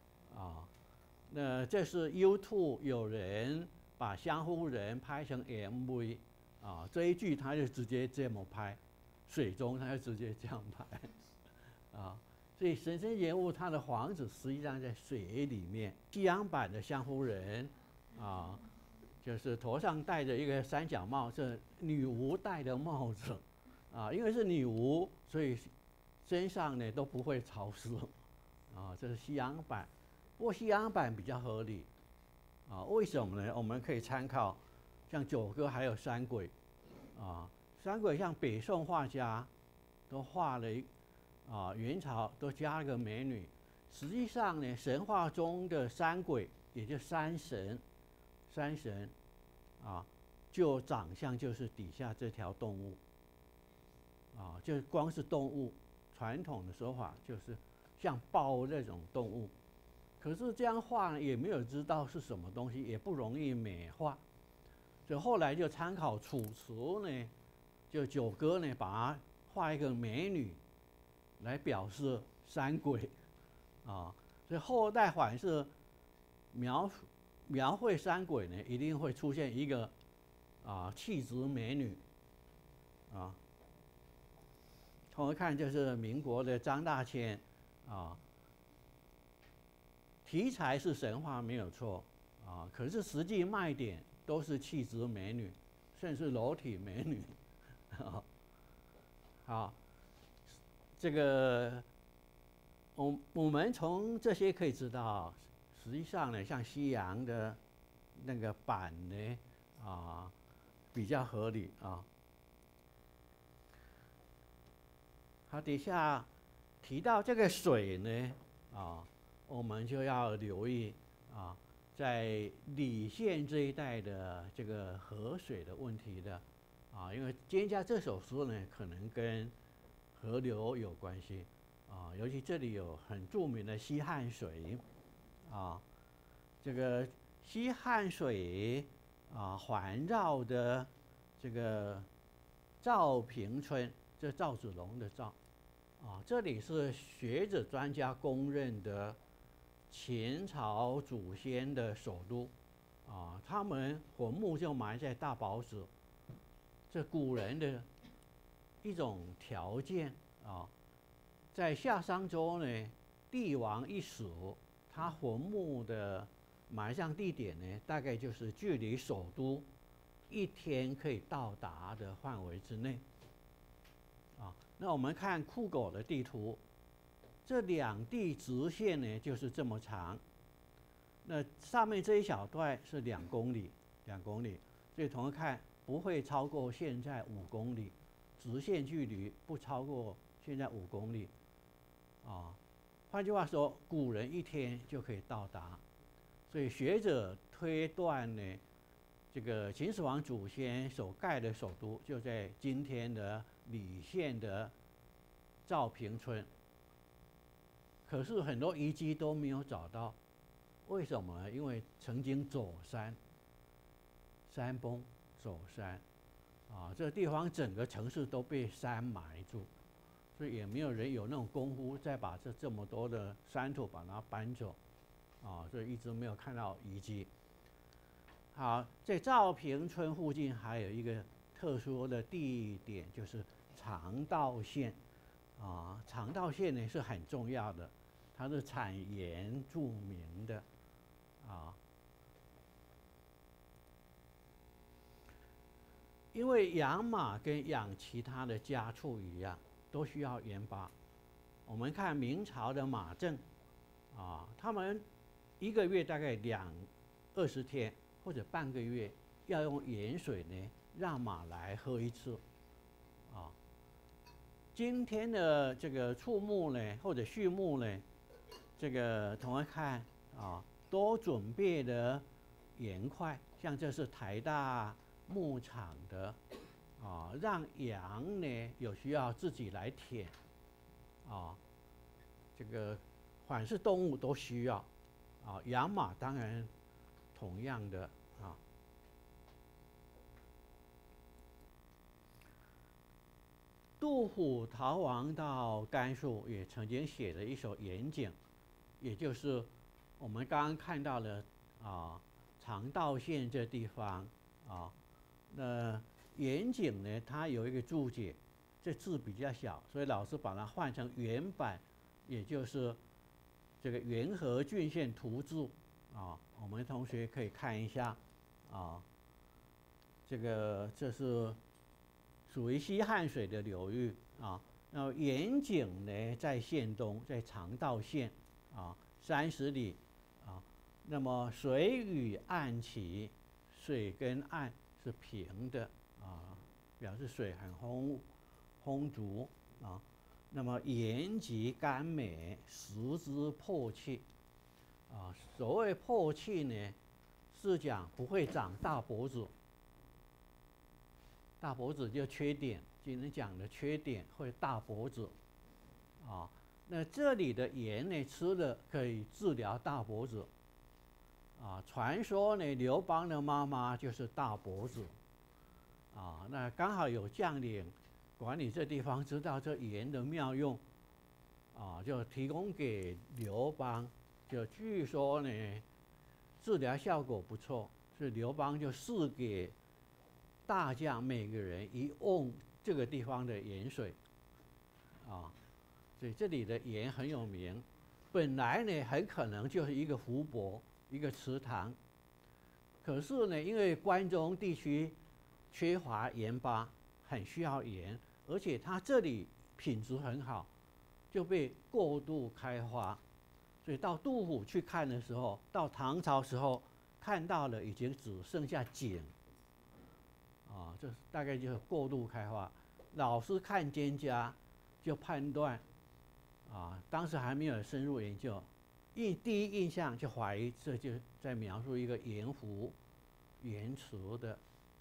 那这是 YouTube 有人把香夫人拍成 MV这一句他就直接这么拍，水中他就直接这样拍所以神仙人物他的房子实际上在水里面。西洋版的香夫人就是头上戴着一个三角帽，是女巫戴的帽子因为是女巫，所以身上呢都不会潮湿这是西洋版。不过西洋版比较合理为什么呢？我们可以参考像九歌还有山鬼山鬼像北宋画家都画了元朝都加了个美女，实际上呢神话中的山鬼也就山神就长相就是底下这条动物就光是动物，传统的说法就是像豹那种动物，可是这样画呢也没有知道是什么东西，也不容易美化，所以后来就参考楚辞呢，就九歌呢把它画一个美女来表示山鬼所以后代反是描绘山鬼呢，一定会出现一个气质美女我们看就是民国的张大千题材是神话没有错可是实际卖点都是气质美女，甚至裸体美女这个我们从这些可以知道，实际上呢，像西洋的那个版呢比较合理好，底下提到这个水呢我们就要留意在礼县这一带的这个河水的问题的因为蒹葭这首诗呢，可能跟河流有关系尤其这里有很著名的西汉水这个西汉水环绕的这个赵平村，这赵子龙的赵这里是学者专家公认的前朝祖先的首都他们坟墓就埋在大宝子，这古人的一种条件在夏商周呢，帝王一死，他坟墓的埋葬地点呢，大概就是距离首都1天可以到达的范围之内那我们看酷狗的地图，这两地直线呢就是这么长，那上面这一小段是2公里，所以同学看不会超过现在5公里，直线距离不超过现在5公里换句话说，古人1天就可以到达，所以学者推断呢，这个秦始皇祖先所盖的首都就在今天的礼县的赵平村。 可是很多遗迹都没有找到，为什么呢？因为曾经走山，山崩走山，这个地方整个城市都被山埋住，所以也没有人有那种功夫再把这么多的山土把它搬走，所以一直没有看到遗迹。好，在兆平村附近还有一个特殊的地点，就是长道县。长道县呢是很重要的，它是产盐著名的。因为养马跟养其他的家畜一样，都需要盐巴。我们看明朝的马政，他们一个月大概20天或者半个月，要用盐水呢让马来喝一次。今天的这个畜牧呢或者畜牧呢，这个同学看都准备的盐块，像这是台大牧场的，让羊呢有需要自己来舔，这个凡是动物都需要，养马当然同样的。杜甫逃亡到甘肃，也曾经写了一首盐景，也就是我们刚刚看到的长道县这地方那盐景呢，它有一个注解，这字比较小，所以老师把它换成原版，也就是这个《元和郡县图志》我们同学可以看一下这是属于西汉水的流域那盐井呢在县东，在长道县30里那么水与岸齐，水跟岸是平的表示水很丰足那么盐极甘美，食之破气所谓破气呢，是讲不会长大脖子。大脖子就缺点，今天讲的缺点会大脖子那这里的盐呢，吃了可以治疗大脖子传说呢，刘邦的妈妈就是大脖子那刚好有将领管理这地方，知道这盐的妙用就提供给刘邦，就据说呢治疗效果不错，所以刘邦就赐给大将每个人1瓮这个地方的盐水所以这里的盐很有名。本来呢很可能就是一个湖泊，一个池塘，可是呢因为关中地区缺乏盐巴，很需要盐，而且它这里品质很好，就被过度开发，所以到杜甫去看的时候，到唐朝时候看到了已经只剩下井这大概就是过度开发。老师看蒹葭就判断当时还没有深入研究，第一印象就怀疑这就在描述一个盐湖、盐池的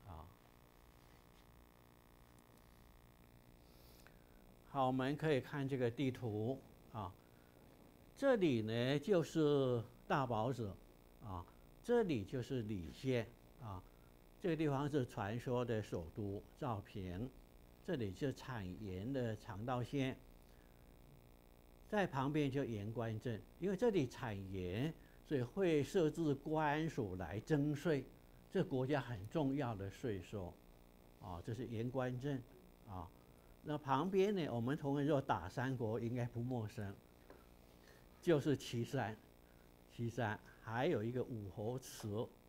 好，我们可以看这个地图这里呢就是大堡子这里就是礼县这个地方是传说的首都兆平，这里是产盐的长道县，在旁边就盐官镇，因为这里产盐，所以会设置官署来征税，这国家很重要的税收这是盐官镇那旁边呢，我们同学若打三国应该不陌生，就是岐山，还有一个武侯祠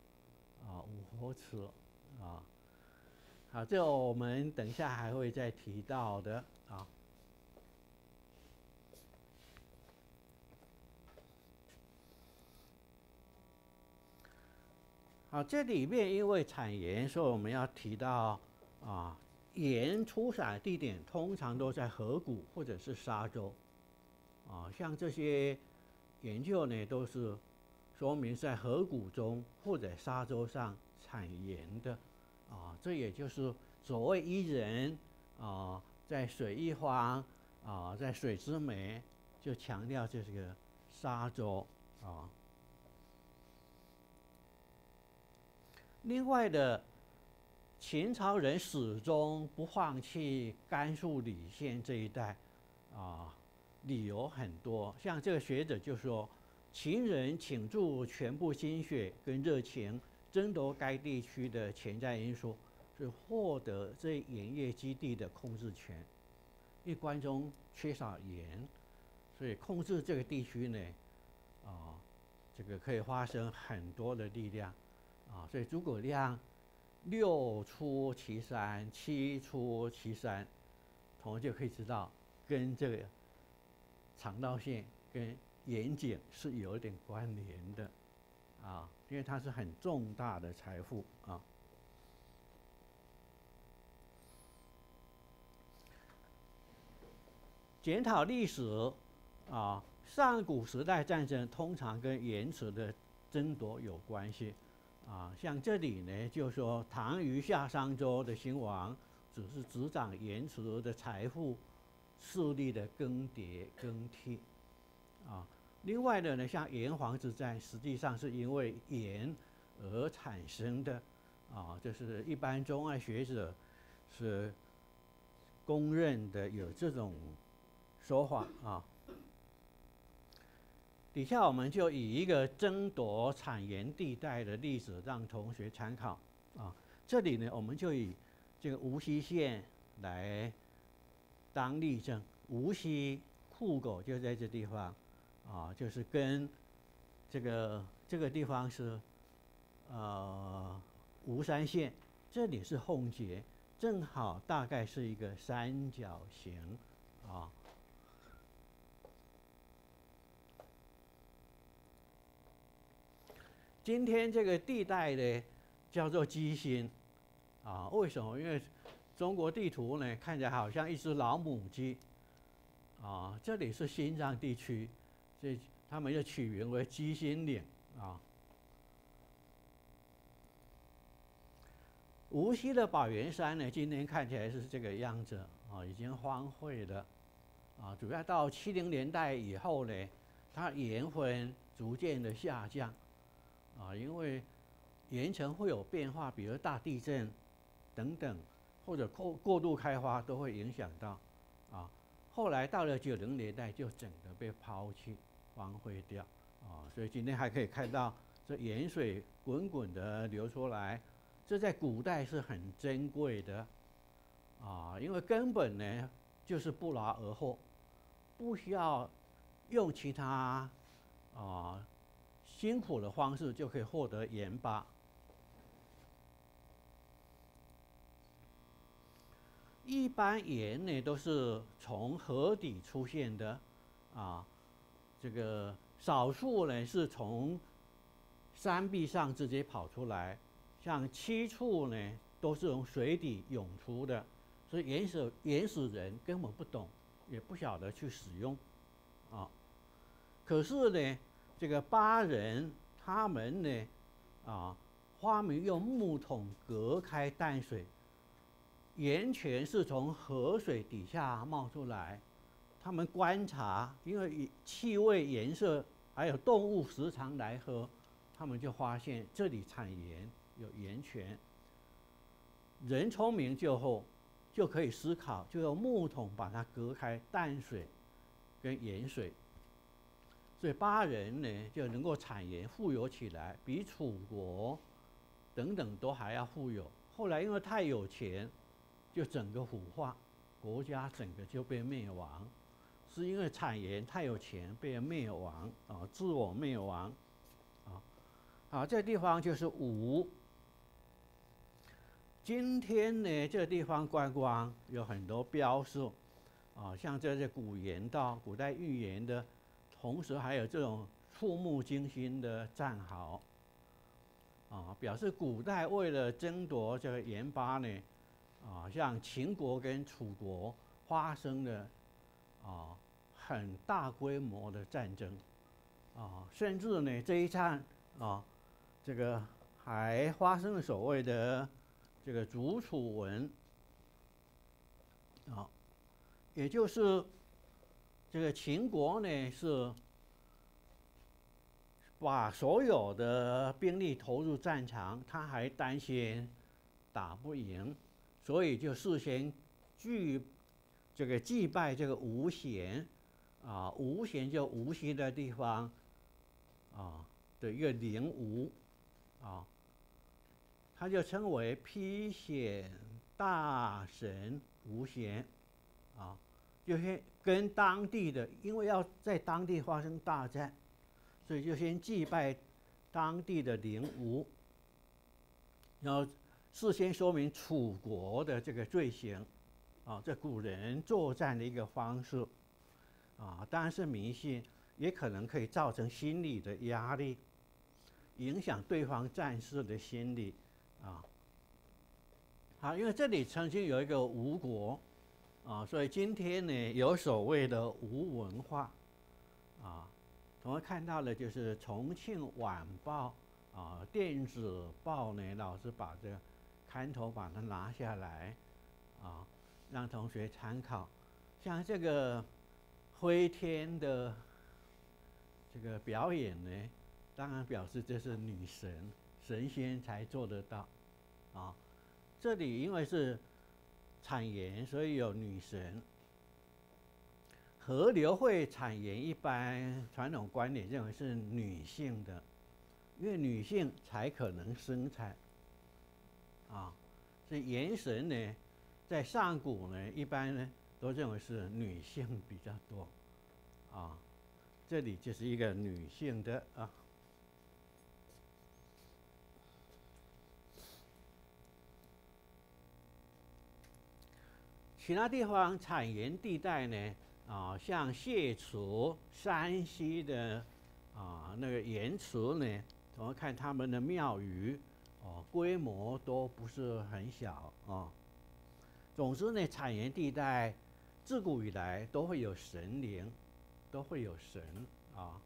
好，这我们等一下还会再提到的好，这里面因为产盐，所以我们要提到盐出产地点通常都在河谷或者是沙洲像这些研究呢，都是说明在河谷中或者沙洲上产盐的这也就是所谓伊人在水一方在水之湄就强调这是个沙洲啊。另外的，秦朝人始终不放弃甘肃礼县这一带啊，理由很多。像这个学者就说，秦人倾注全部心血跟热情争夺该地区的潜在因素，是获得这盐业基地的控制权。因为关中缺少盐，所以控制这个地区呢，这个可以发生很多的力量，所以诸葛亮6出祁山，7出祁山，同学就可以知道跟这个肠道线跟盐井是有一点关联的，因为它是很重大的财富啊。检讨历史，上古时代战争通常跟盐池的争夺有关系，像这里呢，就说唐虞夏商周的兴亡，只是执掌盐池的财富势力的更迭更替，另外的呢，像炎黄之战，实际上是因为盐而产生的，就是一般中外学者是公认的有这种说法啊。底下我们就以一个争夺产盐地带的例子让同学参考啊。这里呢，我们就以这个无锡县来当例证。无锡库口就在这地方就是跟这个地方是吴山县，这里是奉节，正好大概是一个三角形啊。今天这个地带呢，叫做鸡心，为什么？因为中国地图呢看起来好像一只老母鸡，这里是新疆地区，所以他们就取名为鸡心岭啊。无锡的宝源山呢，今天看起来是这个样子已经荒废了主要到70年代以后呢，它盐分逐渐的下降。因为盐层会有变化，比如大地震等等，或者过度开发都会影响到后来到了90年代，就整个被抛弃、荒废掉所以今天还可以看到这盐水滚滚的流出来，这在古代是很珍贵的因为根本呢就是不劳而获，不需要用其他辛苦的方式就可以获得盐巴。一般盐呢都是从河底出现的这个少数呢是从山壁上直接跑出来，像7处呢都是从水底涌出的，所以原始人根本不懂，也不晓得去使用可是呢，这个巴人他们呢发明用木桶隔开淡水，盐泉是从河水底下冒出来，他们观察，因为气味、颜色还有动物时常来喝，他们就发现这里产盐，有盐泉。人聪明就后，就可以思考，就用木桶把它隔开淡水跟盐水。所以巴人呢就能够产盐富有起来，比楚国等等都还要富有。后来因为太有钱，就整个腐化，国家整个就被灭亡，是因为产盐太有钱被灭亡自我灭亡这地方就是吴。今天呢，这个地方观光有很多标示像这些古盐道、古代寓言的。同时还有这种触目惊心的战壕表示古代为了争夺这个盐巴呢像秦国跟楚国发生了很大规模的战争甚至呢这一战这个还发生了所谓的这个逐楚文也就是这个秦国呢是把所有的兵力投入战场，他还担心打不赢，所以就事先祭拜这个吴贤啊，吴贤就无锡的地方啊的一个灵吴啊，他就称为披显大神吴贤啊，就是跟当地的，因为要在当地发生大战，所以就先祭拜当地的灵吴，然后事先说明楚国的这个罪行啊，这古人作战的一个方式啊，当然是迷信，也可能可以造成心理的压力，影响对方战士的心理啊。好，因为这里曾经有一个吴国啊，所以今天呢有所谓的吴文化啊。我们看到的就是重庆晚报啊，电子报呢，老师把这个刊头把它拿下来啊，让同学参考。像这个飞天的这个表演呢，当然表示这是女神神仙才做得到啊。这里因为是产盐，所以有女神。河流会产盐，一般传统观点认为是女性的，因为女性才可能生产啊。所以盐神呢，在上古呢，一般呢都认为是女性比较多啊。这里就是一个女性的啊。其他地方产盐地带呢，啊，像谢池、山西的啊那个盐池呢，我们看他们的庙宇，哦，规模都不是很小啊。总之呢，产盐地带自古以来都会有神灵，都会有神啊。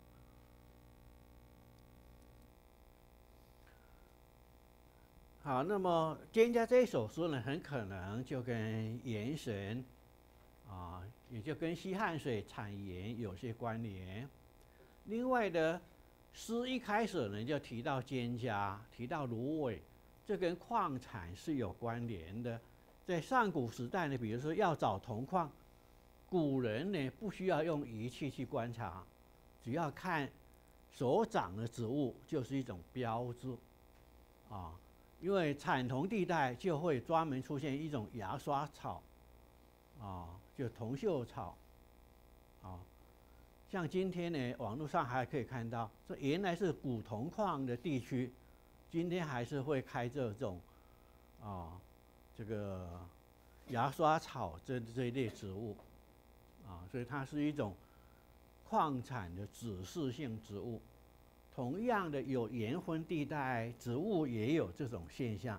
好，那么蒹葭这一首诗呢，很可能就跟盐神啊，也就跟西汉水产盐有些关联。另外的诗一开始呢，就提到蒹葭，提到芦苇，这跟矿产是有关联的。在上古时代呢，比如说要找铜矿，古人呢不需要用仪器去观察，只要看所长的植物就是一种标志啊。因为产铜地带就会专门出现一种牙刷草啊，就铜锈草啊。像今天呢，网络上还可以看到，这原来是古铜矿的地区，今天还是会开这种啊，这个牙刷草这一类植物啊，所以它是一种矿产的指示性植物。同样的，有盐分地带植物也有这种现象。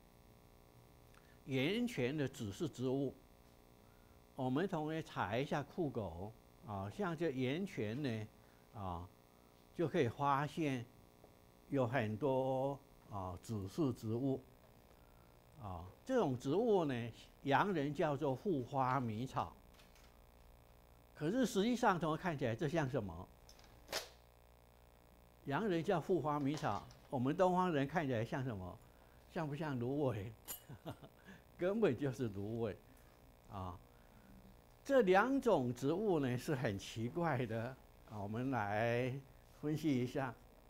盐泉的指示植物，我们同学查一下酷狗啊，像这盐泉呢啊，就可以发现有很多啊指示植物啊。这种植物呢，洋人叫做护花迷草，可是实际上同学看起来这像什么？洋人叫护花迷草，我们东方人看起来像什么？像不像芦苇？根本就是芦苇啊！这两种植物呢是很奇怪的啊，我们来分析一下。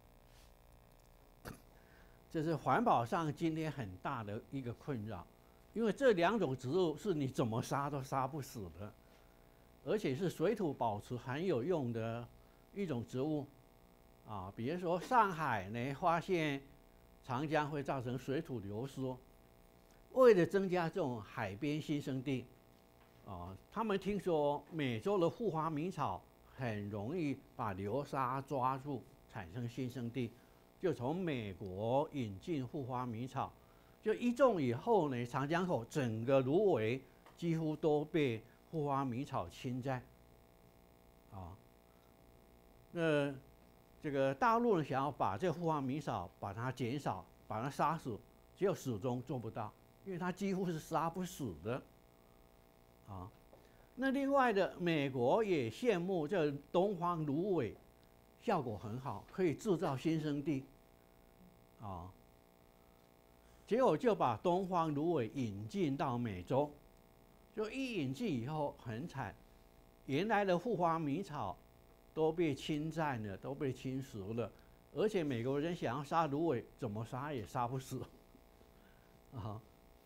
这是环保上今天很大的一个困扰，因为这两种植物是你怎么杀都杀不死的，而且是水土保持很有用的一种植物。啊，比如说上海呢，发现长江会造成水土流失，为了增加这种海边新生地，啊，他们听说美洲的护花迷草很容易把流沙抓住，产生新生地，就从美国引进护花迷草，就一种以后呢，长江口整个芦苇几乎都被护花迷草侵占，啊，那。这个大陆人想要把这护花迷草把它减少，把它杀死，结果始终做不到，因为它几乎是杀不死的，啊。 那另外的，美国也羡慕这东方芦苇，效果很好，可以制造新生地，啊，结果就把东方芦苇引进到美洲，就一引进以后很惨，原来的复花迷草都被侵占了，都被侵蚀了，而且美国人想要杀芦苇，怎么杀也杀不死，啊，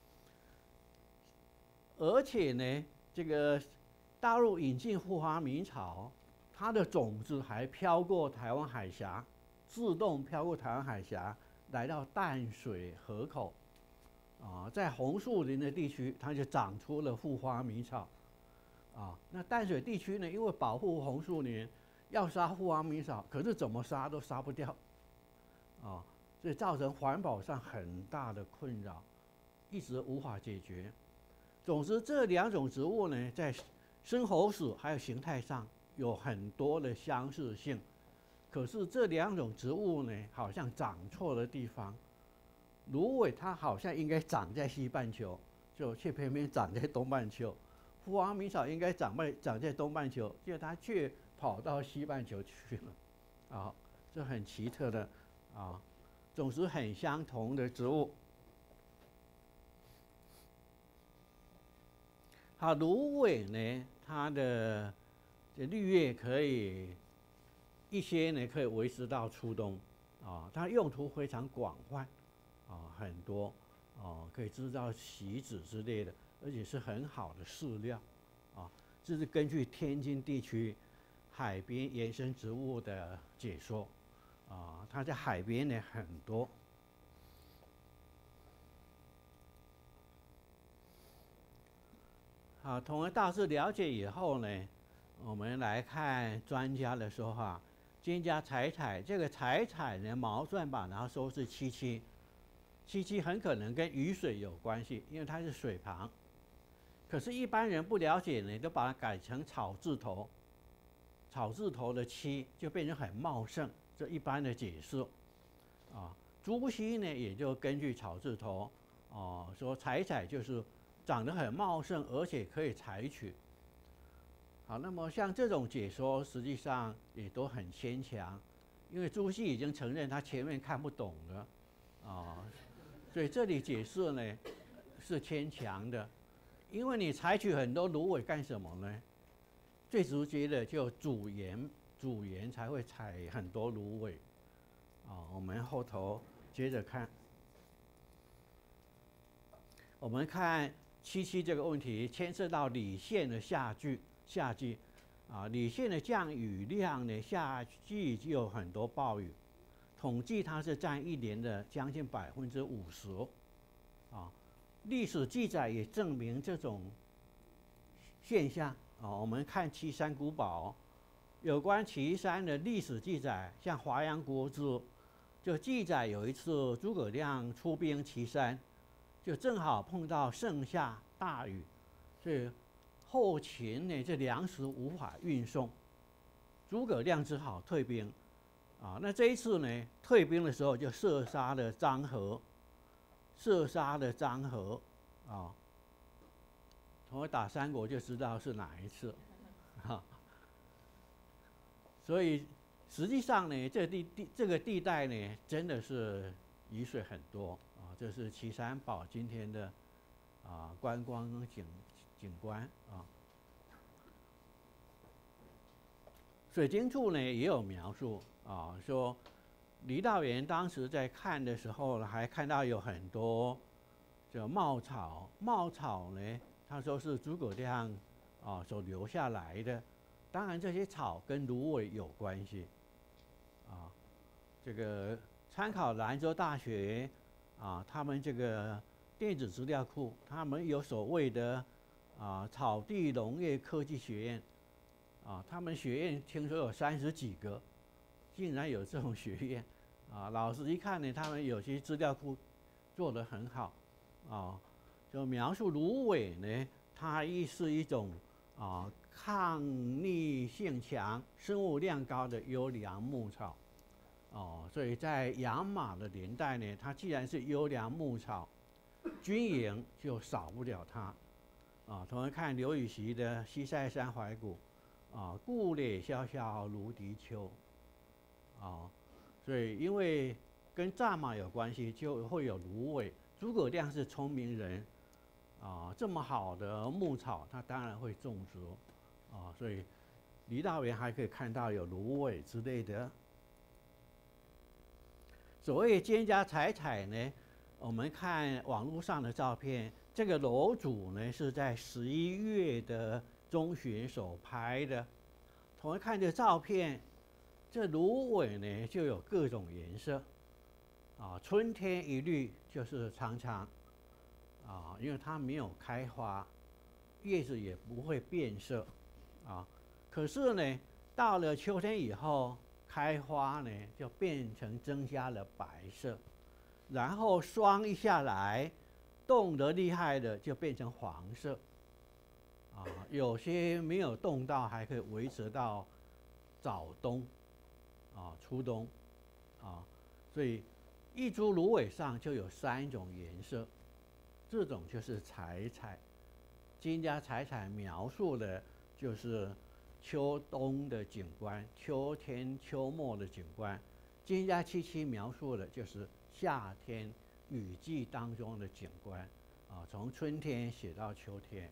而且呢，这个大陆引进复花迷草，它的种子还飘过台湾海峡，自动飘过台湾海峡，来到淡水河口，啊，在红树林的地区，它就长出了复花迷草，啊，那淡水地区呢，因为保护红树林，要杀复花迷草，可是怎么杀都杀不掉，啊，所以造成环保上很大的困扰，一直无法解决。总之，这两种植物呢，在生活史还有形态上有很多的相似性，可是这两种植物呢，好像长错了地方。芦苇它好像应该长在西半球，却偏偏长在东半球；复花迷草应该长在东半球，结果它却跑到西半球去了，啊，这很奇特的啊，总是很相同的植物。好，芦苇呢，它的绿叶可以一些呢可以维持到初冬，啊，它用途非常广泛，啊，很多，哦，可以制造席子之类的，而且是很好的饲料，啊，这是根据天津地区海边野生植物的解说，啊，它在海边呢很多。好，同而大致了解以后呢，我们来看专家的说法。专家采采，这个采采呢，毛算把它说是七七，七七很可能跟雨水有关系，因为它是水旁。可是，一般人不了解呢，就把它改成草字头，草字头的七就变成很茂盛，这一般的解释。啊，朱熹呢也就根据草字头，哦，说采采就是长得很茂盛，而且可以采取。好，那么像这种解说，实际上也都很牵强，因为朱熹已经承认他前面看不懂了，啊，所以这里解释呢是牵强的，因为你采取很多芦苇干什么呢？最直接的就煮盐，煮盐才会采很多芦苇，啊，我们后头接着看。我们看七七这个问题，牵涉到理县的夏季，啊，理县的降雨量呢，夏季就有很多暴雨，统计它是占一年的将近50%，啊，历史记载也证明这种现象，啊，我们看岐山古堡，有关岐山的历史记载，像《华阳国志》就记载有一次诸葛亮出兵岐山。就正好碰到盛夏大雨，所以后勤呢这粮食无法运送，诸葛亮只好退兵。啊，那这一次呢退兵的时候就射杀了张合，啊，同学打三国就知道是哪一次，哈。所以实际上呢，这个地带呢真的是雨水很多。这是岐山堡今天的观光景观啊。水经处呢也有描述啊，说郦道元当时在看的时候呢，还看到有很多这茂草，茂草呢，他说是诸葛亮所留下来的。当然这些草跟芦苇有关系啊。这个参考兰州大学。他们这个电子资料库，他们有所谓的草地农业科技学院，他们学院听说有30几个，竟然有这种学院，老师一看呢，他们有些资料库做得很好，就描述芦苇呢，它是一种抗逆性强、生物量高的优良牧草。所以在养马的年代呢，它既然是优良牧草，军营就少不了它。 同学看刘禹锡的《西塞山怀古》故垒萧萧芦荻秋所以因为跟蚱蜢有关系，就会有芦苇。诸葛亮是聪明人这么好的牧草，他当然会种植所以梨道园还可以看到有芦苇之类的。所谓蒹葭采采呢，我们看网络上的照片，这个楼主呢是在11月的中旬所拍的。同学看这照片，这芦苇呢就有各种颜色春天一律就是苍苍因为它没有开花，叶子也不会变色可是呢，到了秋天以后，开花呢就变成增加了白色，然后霜一下来，冻得厉害的就变成黄色有些没有冻到，还可以维持到早冬初冬所以一株芦苇上就有3种颜色，这种就是采采。蒹葭采采描述的就是秋冬的景观，秋天秋末的景观。蒹葭萋萋描述的就是夏天雨季当中的景观从春天写到秋天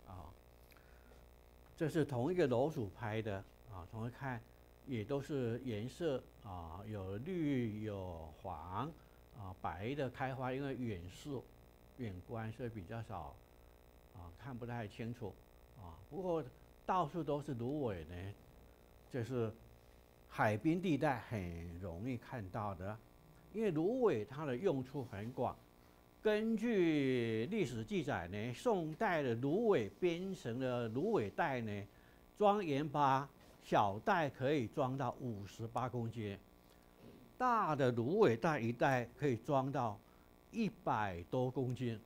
这是同一个楼主拍的同学看也都是颜色有绿有黄白的开花，因为远观所以比较少看不太清楚不过到处都是芦苇呢，就是海滨地带很容易看到的。因为芦苇它的用处很广，根据历史记载呢，宋代的芦苇编成的芦苇袋呢，装盐巴，小袋可以装到58公斤，大的芦苇袋一袋可以装到100多公斤。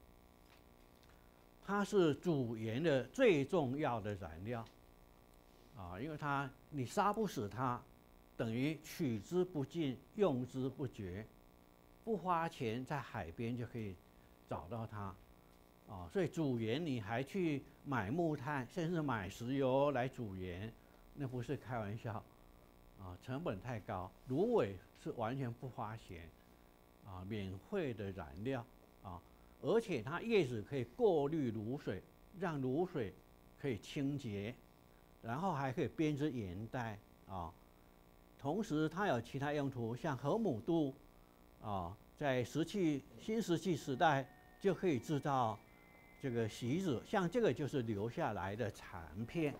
它是煮盐的最重要的燃料因为你杀不死它，等于取之不尽，用之不绝，不花钱在海边就可以找到它所以煮盐你还去买木炭，甚至买石油来煮盐，那不是开玩笑成本太高。芦苇是完全不花钱免费的燃料而且它叶子可以过滤卤水，让卤水可以清洁，然后还可以编织盐袋同时它有其他用途，像河姆渡在新石器时代就可以制造这个席子，像这个就是留下来的残片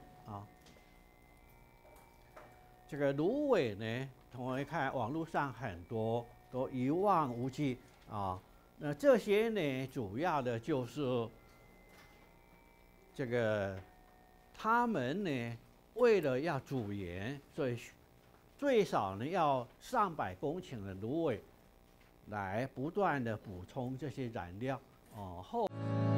这个芦苇呢，同学看网络上很多都一望无际那这些呢，主要的就是这个他们呢，为了要煮盐，所以最少呢要上百公顷的芦苇来不断的补充这些燃料后。